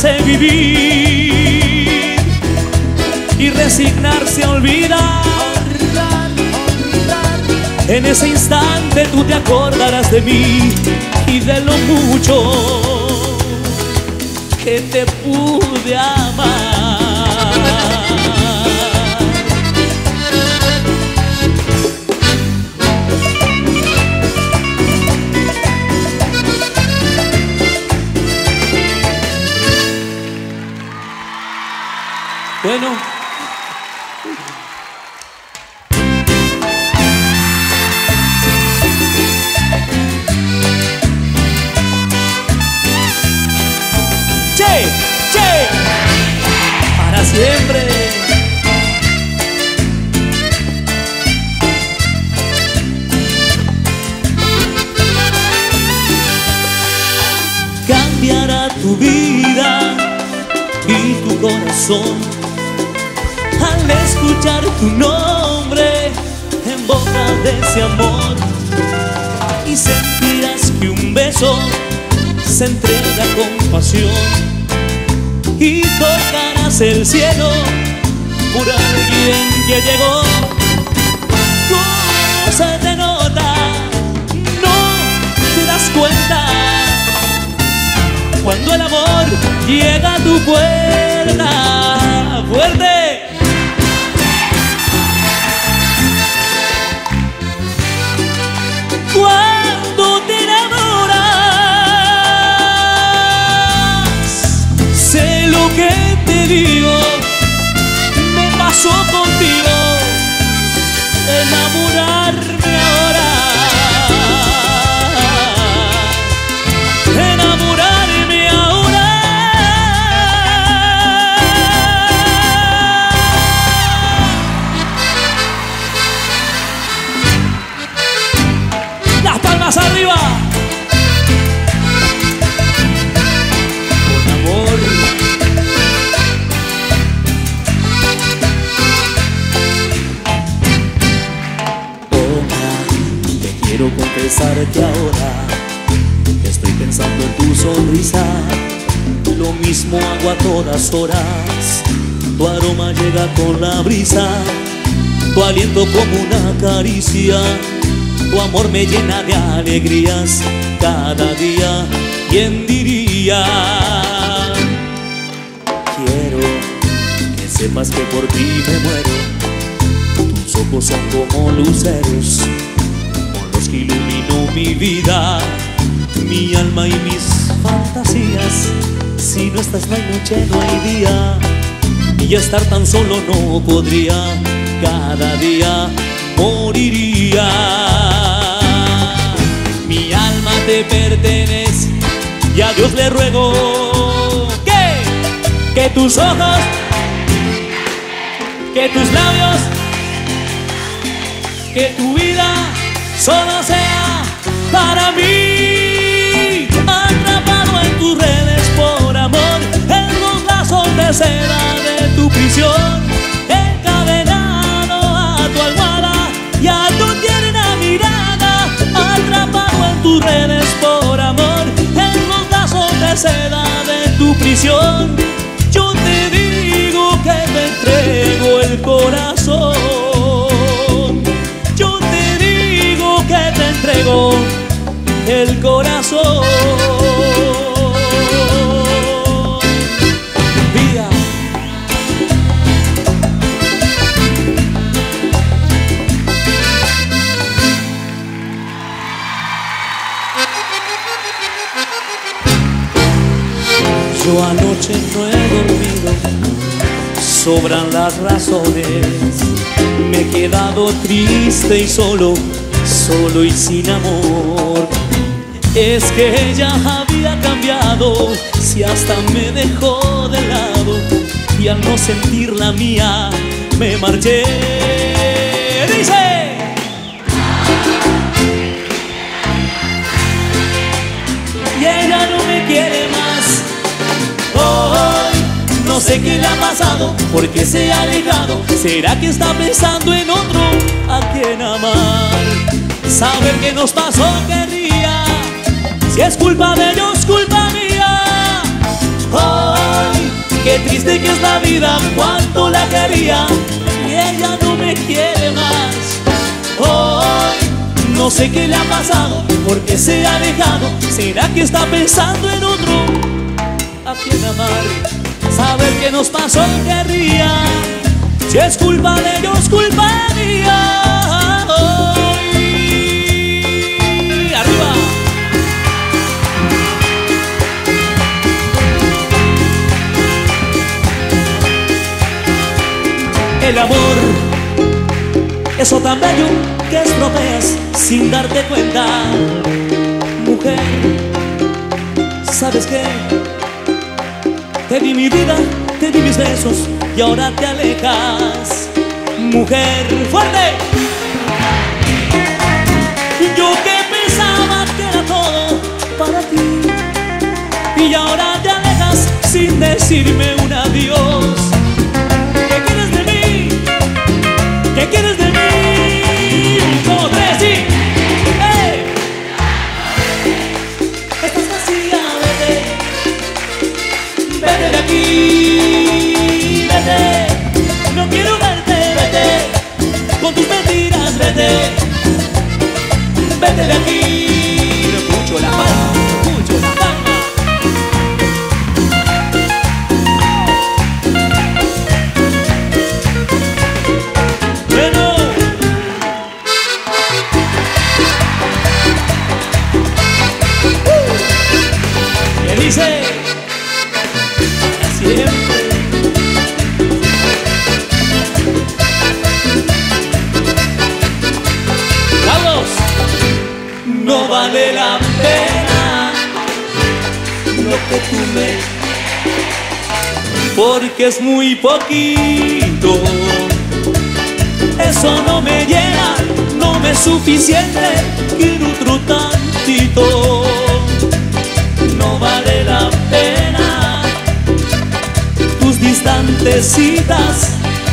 hace vivir y resignarse a olvidar. En ese instante tú te acordarás de mí y de lo mucho que te pude amar. Bueno, che, para siempre. Cambiará tu vida y tu corazón al escuchar tu nombre en boca de ese amor, y sentirás que un beso se entrega con pasión y tocarás el cielo por alguien que llegó. ¿Cómo se te nota? No te das cuenta cuando el amor llega a tu puerta. ¡Fuerte! Cuando te enamoras, sé lo que te digo, me pasó contigo, enamorarme ahora, enamorarme ahora. Las palmas arriba. Con amor. Te quiero confesar que ahora estoy pensando en tu sonrisa. Lo mismo hago a todas horas. Tu aroma llega con la brisa, tu aliento como una caricia. Tu amor me llena de alegrías cada día. ¿Quién diría? Quiero que sepas que por ti me muero. Tus ojos son como luceros con los que ilumino mi vida, mi alma y mis fantasías. Si no estás no hay noche, no hay día, y estar tan solo no podría. Cada día moriría. Mi alma te pertenece y a Dios le ruego que tus ojos, que tus labios, que tu vida solo sea para mí. Atrapado en tus redes por amor, en los lazos de seda de tu prisión, encadenado a tu almohada y a tu tierna mirada. Atrapado en tus redes por amor, en los lazos de seda de tu prisión, yo te digo que te entrego el corazón. Yo te digo que te entrego el corazón. Vida. Yo anoche no he dormido, sobran las razones. Me he quedado triste y solo y sin amor. Es que ella había cambiado, si hasta me dejó de lado, y al no sentir la mía me marché. Dice: y ella no me quiere más. Hoy no sé qué le ha pasado, por qué se ha alejado. ¿Será que está pensando en otro a quien amar? Saber qué nos pasó querría, si es culpa de ellos, culpa mía. Hoy triste que es la vida, cuánto la quería y ella no me quiere más. Hoy no sé qué le ha pasado, porque se ha alejado. ¿Será que está pensando en otro a quien amar? Saber qué nos pasó querría. Si es culpa de ellos, culpa mía. Hoy, arriba. El amor, eso tan bello que estropeas sin darte cuenta. Mujer, ¿sabes qué? Te di mi vida, te di mis besos y ahora te alejas. Mujer, fuerte. Yo que pensaba que era todo para ti y ahora te alejas sin decirme un adiós. ¿Qué quieres de mí? ¿Qué quieres de mí? Un, dos, tres, sí. ¡Hey! Estás vacía, vete. Vete de aquí, vete. No quiero verte, vete. Con tus mentiras, vete. Vete de aquí. No escucho la palma, no escucho la palma. Bueno. ¿Qué dice? Siempre. Carlos, no vale la pena lo que tú me, porque es muy poquito. Eso no me llena, no me es suficiente. Quiero otro tantito. No vale la pena tus distantes citas,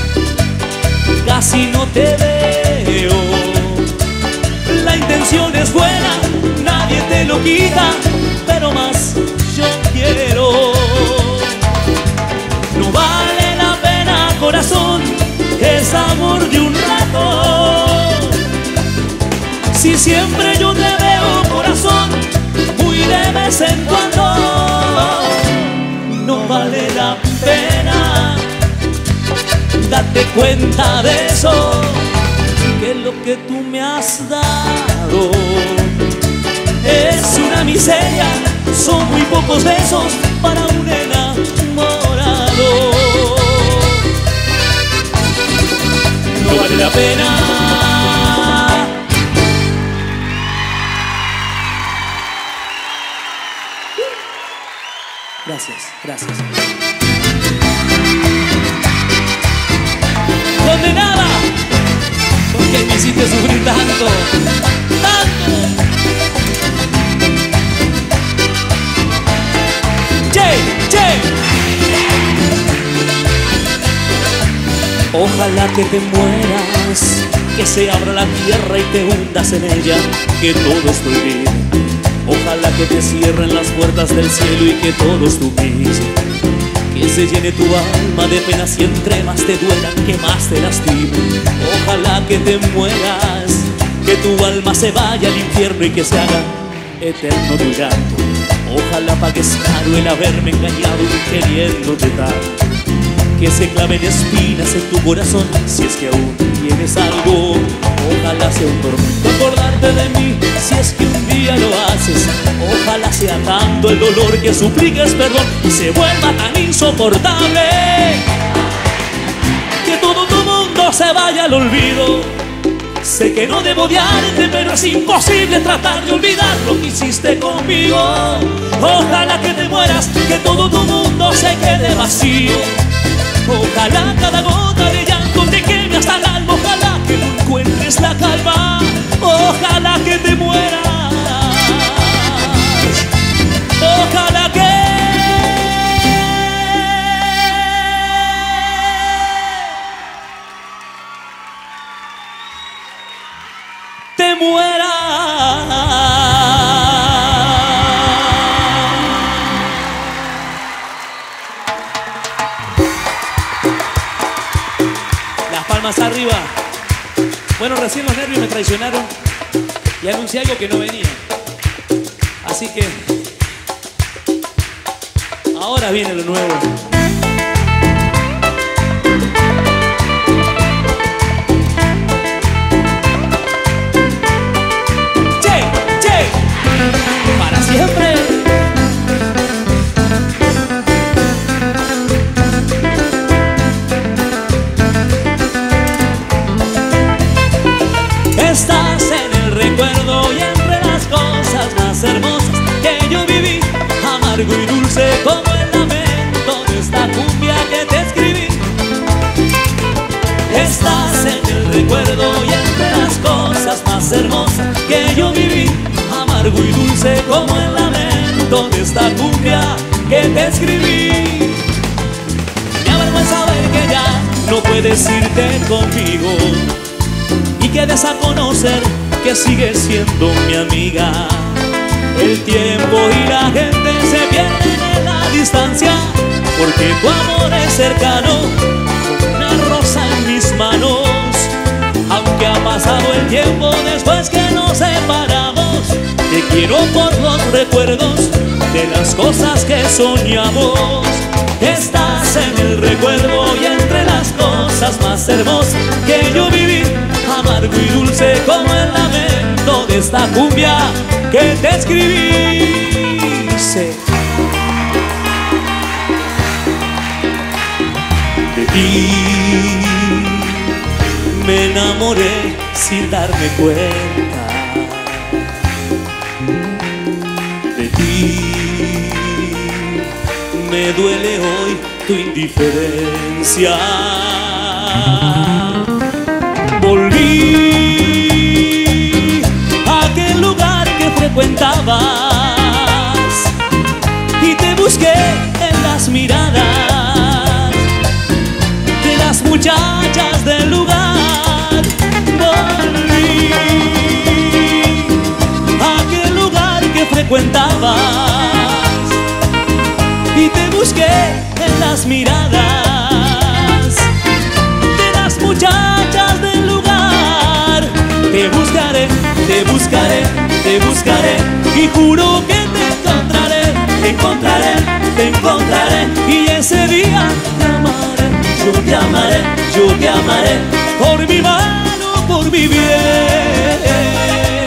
casi no te veo. La intención es buena, nadie te lo quita, pero más yo quiero. No vale la pena, corazón, es amor de un rato. Si siempre yo te veo, corazón, muy de vez en cuando. No vale la pena, date cuenta de eso, que lo que tú me has dado es una miseria. Son muy pocos besos para un enamorado. No vale la pena. Gracias, gracias. Condenada, porque me hiciste sufrir tanto, tanto. Che, che. Ojalá que te mueras, que se abra la tierra y te hundas en ella, que todo es prohibido. Ojalá que te cierren las puertas del cielo y que todo es tu piso. Que se llene tu alma de penas y entre más te duelan, que más te lastimen. Ojalá que te mueras, que tu alma se vaya al infierno y que se haga eterno tu llanto. Ojalá pagues caro el haberme engañado y queriéndote tanto. Que se claven espinas en tu corazón, si es que aún tienes algo. Ojalá sea un tormento acordarte de mí, si es que un día lo haces. Ojalá sea tanto el dolor que supliques perdón y se vuelva tan insoportable que todo tu mundo se vaya al olvido. Sé que no debo odiarte, pero es imposible tratar de olvidar lo que hiciste conmigo. Ojalá que te mueras, que todo tu mundo se quede vacío. Ojalá cada gota de llanto te queme hasta el alma. Ojalá que no encuentres la calma. Ojalá que te mueras. Ojalá que te mueras. Más arriba. Bueno, recién los nervios me traicionaron y anuncié algo que no venía. Así que ahora viene lo nuevo. Che, che, para siempre. Estás en el recuerdo y entre las cosas más hermosas que yo viví, amargo y dulce como el lamento de esta cumbia que te escribí. Estás en el recuerdo y entre las cosas más hermosas que yo viví, amargo y dulce como el lamento de esta cumbia que te escribí. Me avergüenza ver que ya no puedes irte conmigo y que des a conocer que sigues siendo mi amiga. El tiempo y la gente se pierden en la distancia, porque tu amor es cercano como una rosa en mis manos. Aunque ha pasado el tiempo después que nos separamos, te quiero por los recuerdos de las cosas que soñamos. Estás en el recuerdo y entre las cosas más hermosas que yo viví, amargo y dulce como el lamento de esta cumbia que te escribí. De ti me enamoré sin darme cuenta. De ti me duele hoy tu indiferencia. Volví a aquel lugar que frecuentabas y te busqué en las miradas de las muchachas del lugar. Volví a aquel lugar que frecuentabas y te busqué en las miradas de las muchachas del lugar. Te buscaré, te buscaré, te buscaré y juro que te encontraré, te encontraré, te encontraré y ese día te amaré, yo te amaré, yo te amaré por mi mano, por mi bien.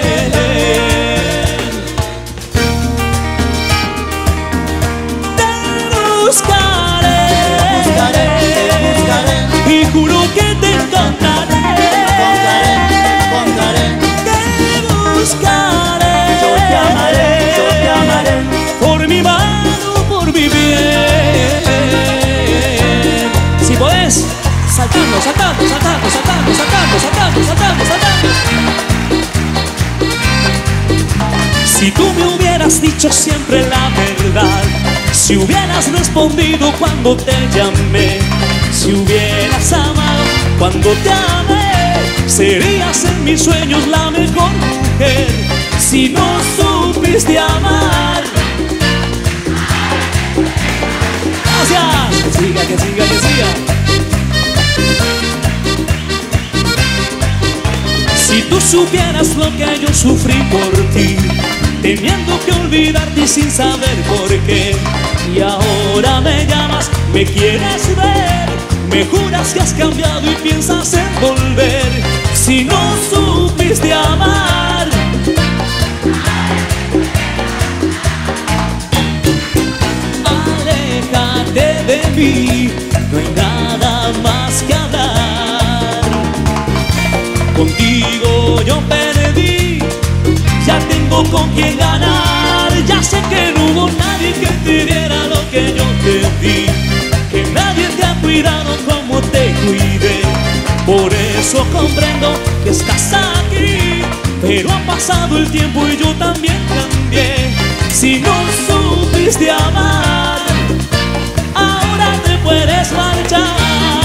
Y juro que te encontraré, te buscaré, yo te amaré, por mi mano, por mi bien. Si podés, saltando, saltando, saltando, saltando, saltando, saltando, saltando, saltando. Si tú me hubieras dicho siempre la verdad, si hubieras respondido cuando te llamé, si hubieras amado cuando te amé, serías en mis sueños la mejor mujer. Si no supiste amar, gracias, que siga, que siga, que siga. Si tú supieras lo que yo sufrí por ti, teniendo que olvidarte y sin saber por qué, y ahora me llamas, me quieres ver, me juras que has cambiado y piensas en volver. Si no supiste amar, aléjate de mí, no hay nada más que hablar. Contigo yo perdí, ya tengo con quién ganar. Ya sé que no hubo nadie que te diera lo que yo te di, que nadie te ha cuidado como te cuidé. Por eso comprendo que estás aquí, pero ha pasado el tiempo y yo también cambié. Si no supiste amar, ahora te puedes marchar.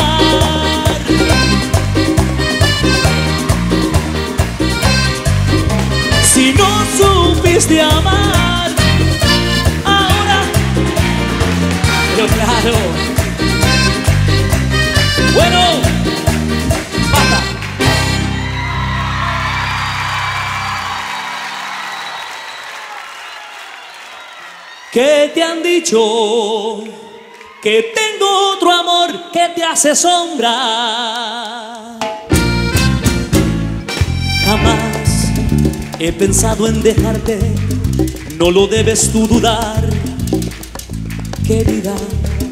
Si no supiste amar, ahora, pero claro. Bueno, ¿Qué te han dicho? Que tengo otro amor que te hace sombra. Jamás he pensado en dejarte, no lo debes tú dudar, querida.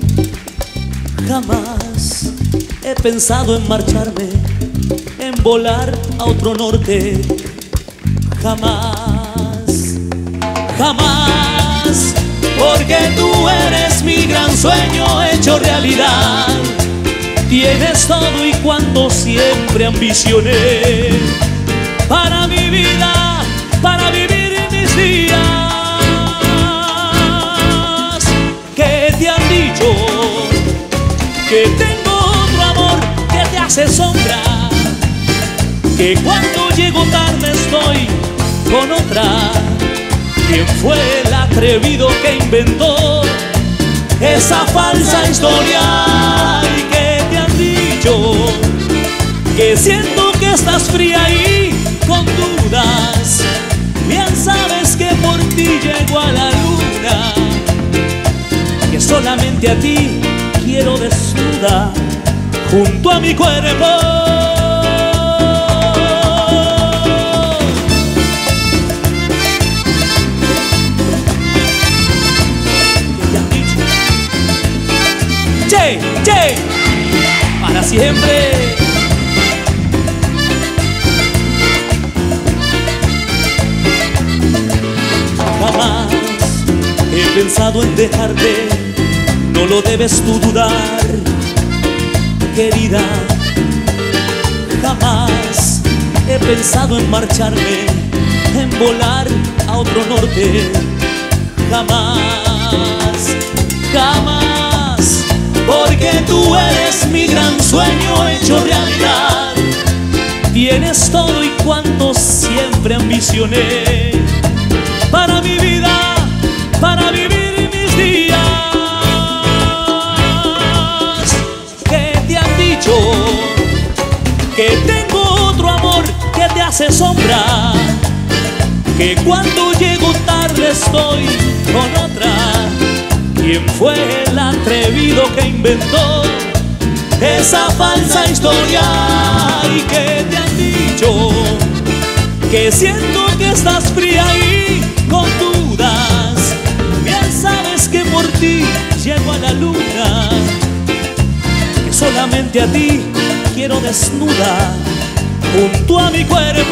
Jamás he pensado en marcharme, en volar a otro norte. Jamás, jamás, porque tú eres mi gran sueño hecho realidad. Tienes todo y cuanto siempre ambicioné para mi vida, para vivir mis días. ¿Qué te han dicho? Que tengo otro amor que te hace sombra, que cuando llego tarde estoy con otra. ¿Quién fue el atrevido que inventó esa falsa historia? ¿Y qué te han dicho? Que siento que estás fría y con dudas. Bien sabes que por ti llego a la luna, que solamente a ti quiero desnuda junto a mi cuerpo. Che, che, para siempre. Jamás he pensado en dejarte, no lo debes tú dudar, querida. Jamás he pensado en marcharme, en volar a otro norte. Jamás, jamás, porque tú eres mi gran sueño hecho realidad. Tienes todo y cuanto siempre ambicioné para mi vida, para vivir mis días. ¿Qué te han dicho? Que tengo otro amor que te hace sombra, que cuando llego tarde estoy con otra. ¿Quién fue el atrevido que inventó esa falsa historia? ¿Y qué te han dicho? Que siento que estás fría y con dudas. Bien sabes que por ti llego a la luna, que solamente a ti quiero desnuda junto a mi cuerpo.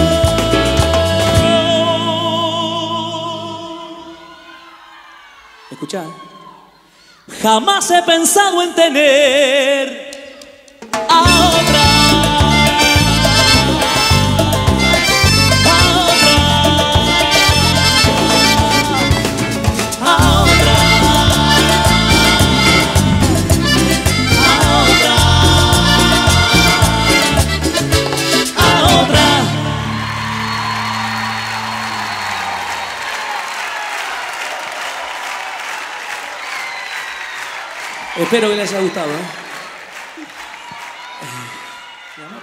Escucha. Jamás he pensado en tener a otra. Espero que les haya gustado, ¿eh? Mi amor.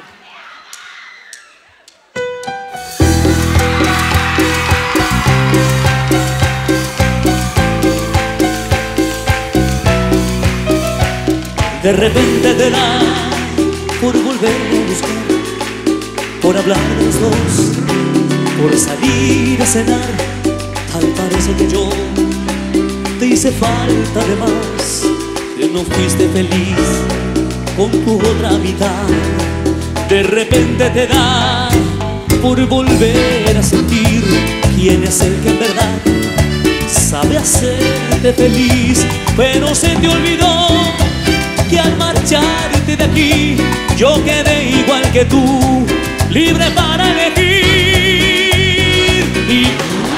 De repente te da por volver a buscar, por hablar de los dos, por salir a cenar. Tal parece que yo te hice falta de más, que no fuiste feliz con tu otra mitad. De repente te da por volver a sentir quién es el que en verdad sabe hacerte feliz. Pero se te olvidó que al marcharte de aquí yo quedé igual que tú, libre para elegir. Y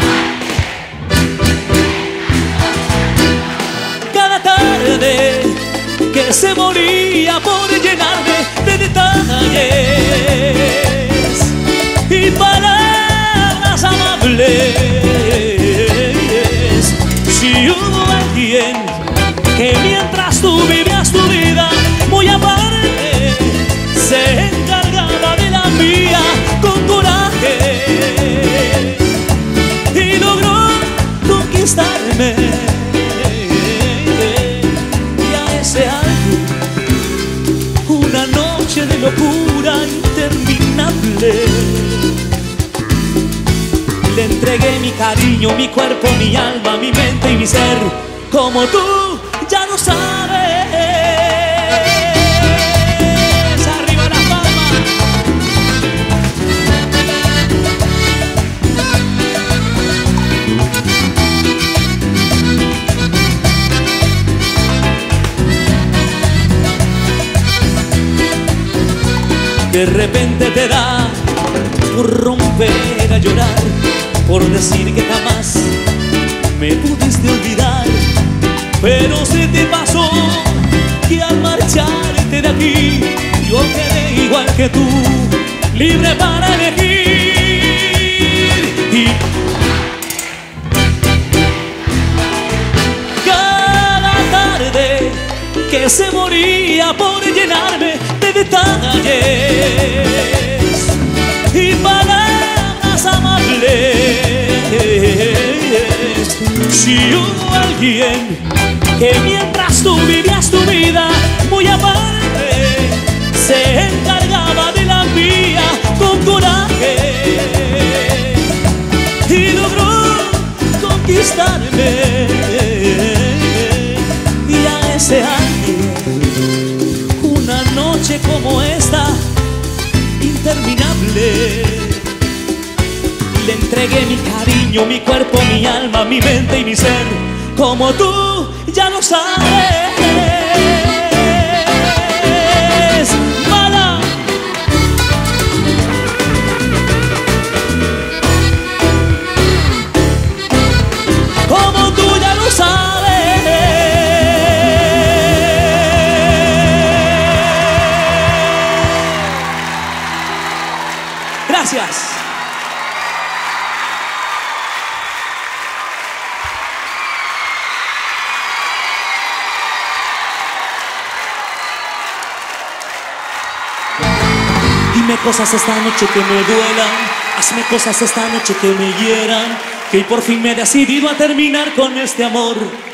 cada tarde que se moría por llenarme de detalles y palabras amables, si hubo alguien que mientras tú vivías tu vida muy aparte se encargaba de la mía con coraje y logró conquistarme conquistarme. Y a ese alguien, una noche de locura interminable, le entregué mi cariño, mi cuerpo, mi alma, mi mente y mi ser. Como tú ya lo sabes. Arriba la palma. De repente te da por romper a llorar, por decir que jamás me pudiste olvidar. Pero se te pasó que al marcharte de aquí yo quedé igual que tú, libre para elegir. Y cada tarde que se moría por llenarme de detalles y palabras amables, si hubo alguien que mientras tú vivías tu vida muy aparte, se encargaba de la mía con coraje y logró conquistarme. Y a ese alguien, una noche como esta, interminable, le entregué mi cariño, mi cuerpo, mi alma, mi mente y mi ser. Como tú ya lo sabes. Mala. Como tú ya lo sabes. Gracias. Dime cosas esta noche que me duelan, hazme cosas esta noche que me hieran, que por fin me he decidido a terminar con este amor.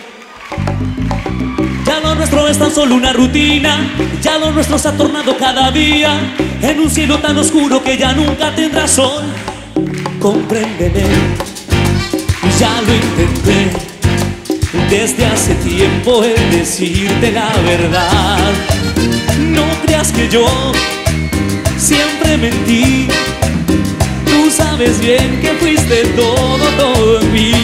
Ya lo nuestro es tan solo una rutina, ya lo nuestro se ha tornado cada día en un cielo tan oscuro que ya nunca tendrá sol. Compréndeme, ya lo intenté desde hace tiempo el decirte la verdad. No creas que yo siempre mentí, tú sabes bien que fuiste todo en mí.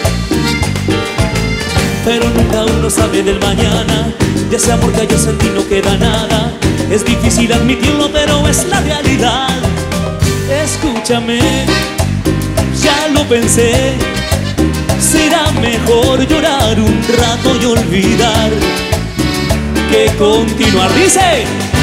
Pero nunca uno sabe del mañana, de ese amor que yo sentí no queda nada. Es difícil admitirlo, pero es la realidad. Escúchame, ya lo pensé, será mejor llorar un rato y olvidar que continuar. Dice: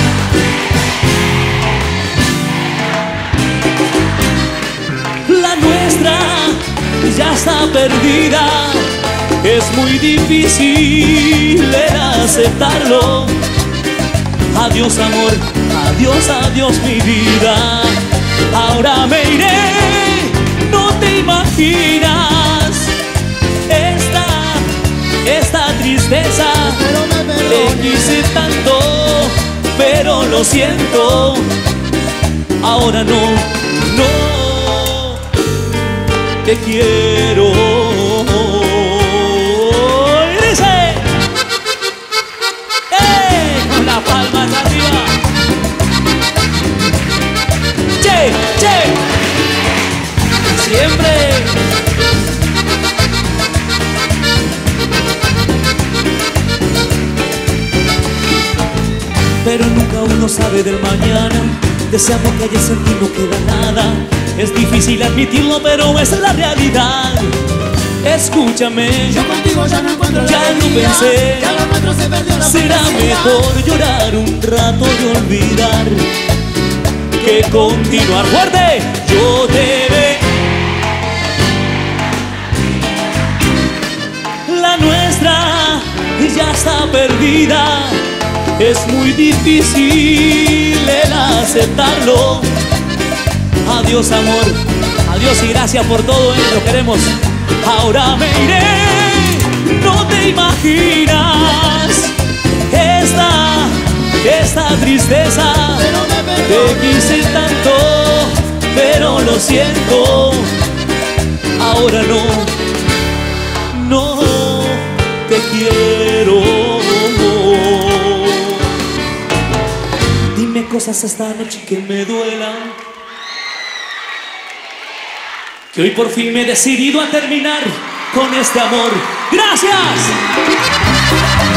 la nuestra ya está perdida, es muy difícil el aceptarlo. Adiós amor, adiós, adiós mi vida. Ahora me iré, no te imaginas esta tristeza. Te quise tanto, pero lo siento. Ahora no te quiero. Y dice: con las palmas arriba. Che, che. Siempre. Pero nunca uno sabe del mañana, de ese amor que ayer sentí no queda nada. Es difícil admitirlo, pero es la realidad. Escúchame, yo contigo ya no encuentro la ya lo alegría, pensé. ya lo nuestro se perdió la será fantasía. mejor llorar un rato y olvidar que continuar. Fuerte, yo te ve. La nuestra ya está perdida, es muy difícil el aceptarlo. Adiós amor, adiós y gracias por todo, lo queremos. Ahora me iré, no te imaginas esta tristeza. Te quise tanto, pero lo siento, ahora no te quiero. Dime cosas esta noche que me duelan, que hoy por fin me he decidido a terminar con este amor. ¡Gracias!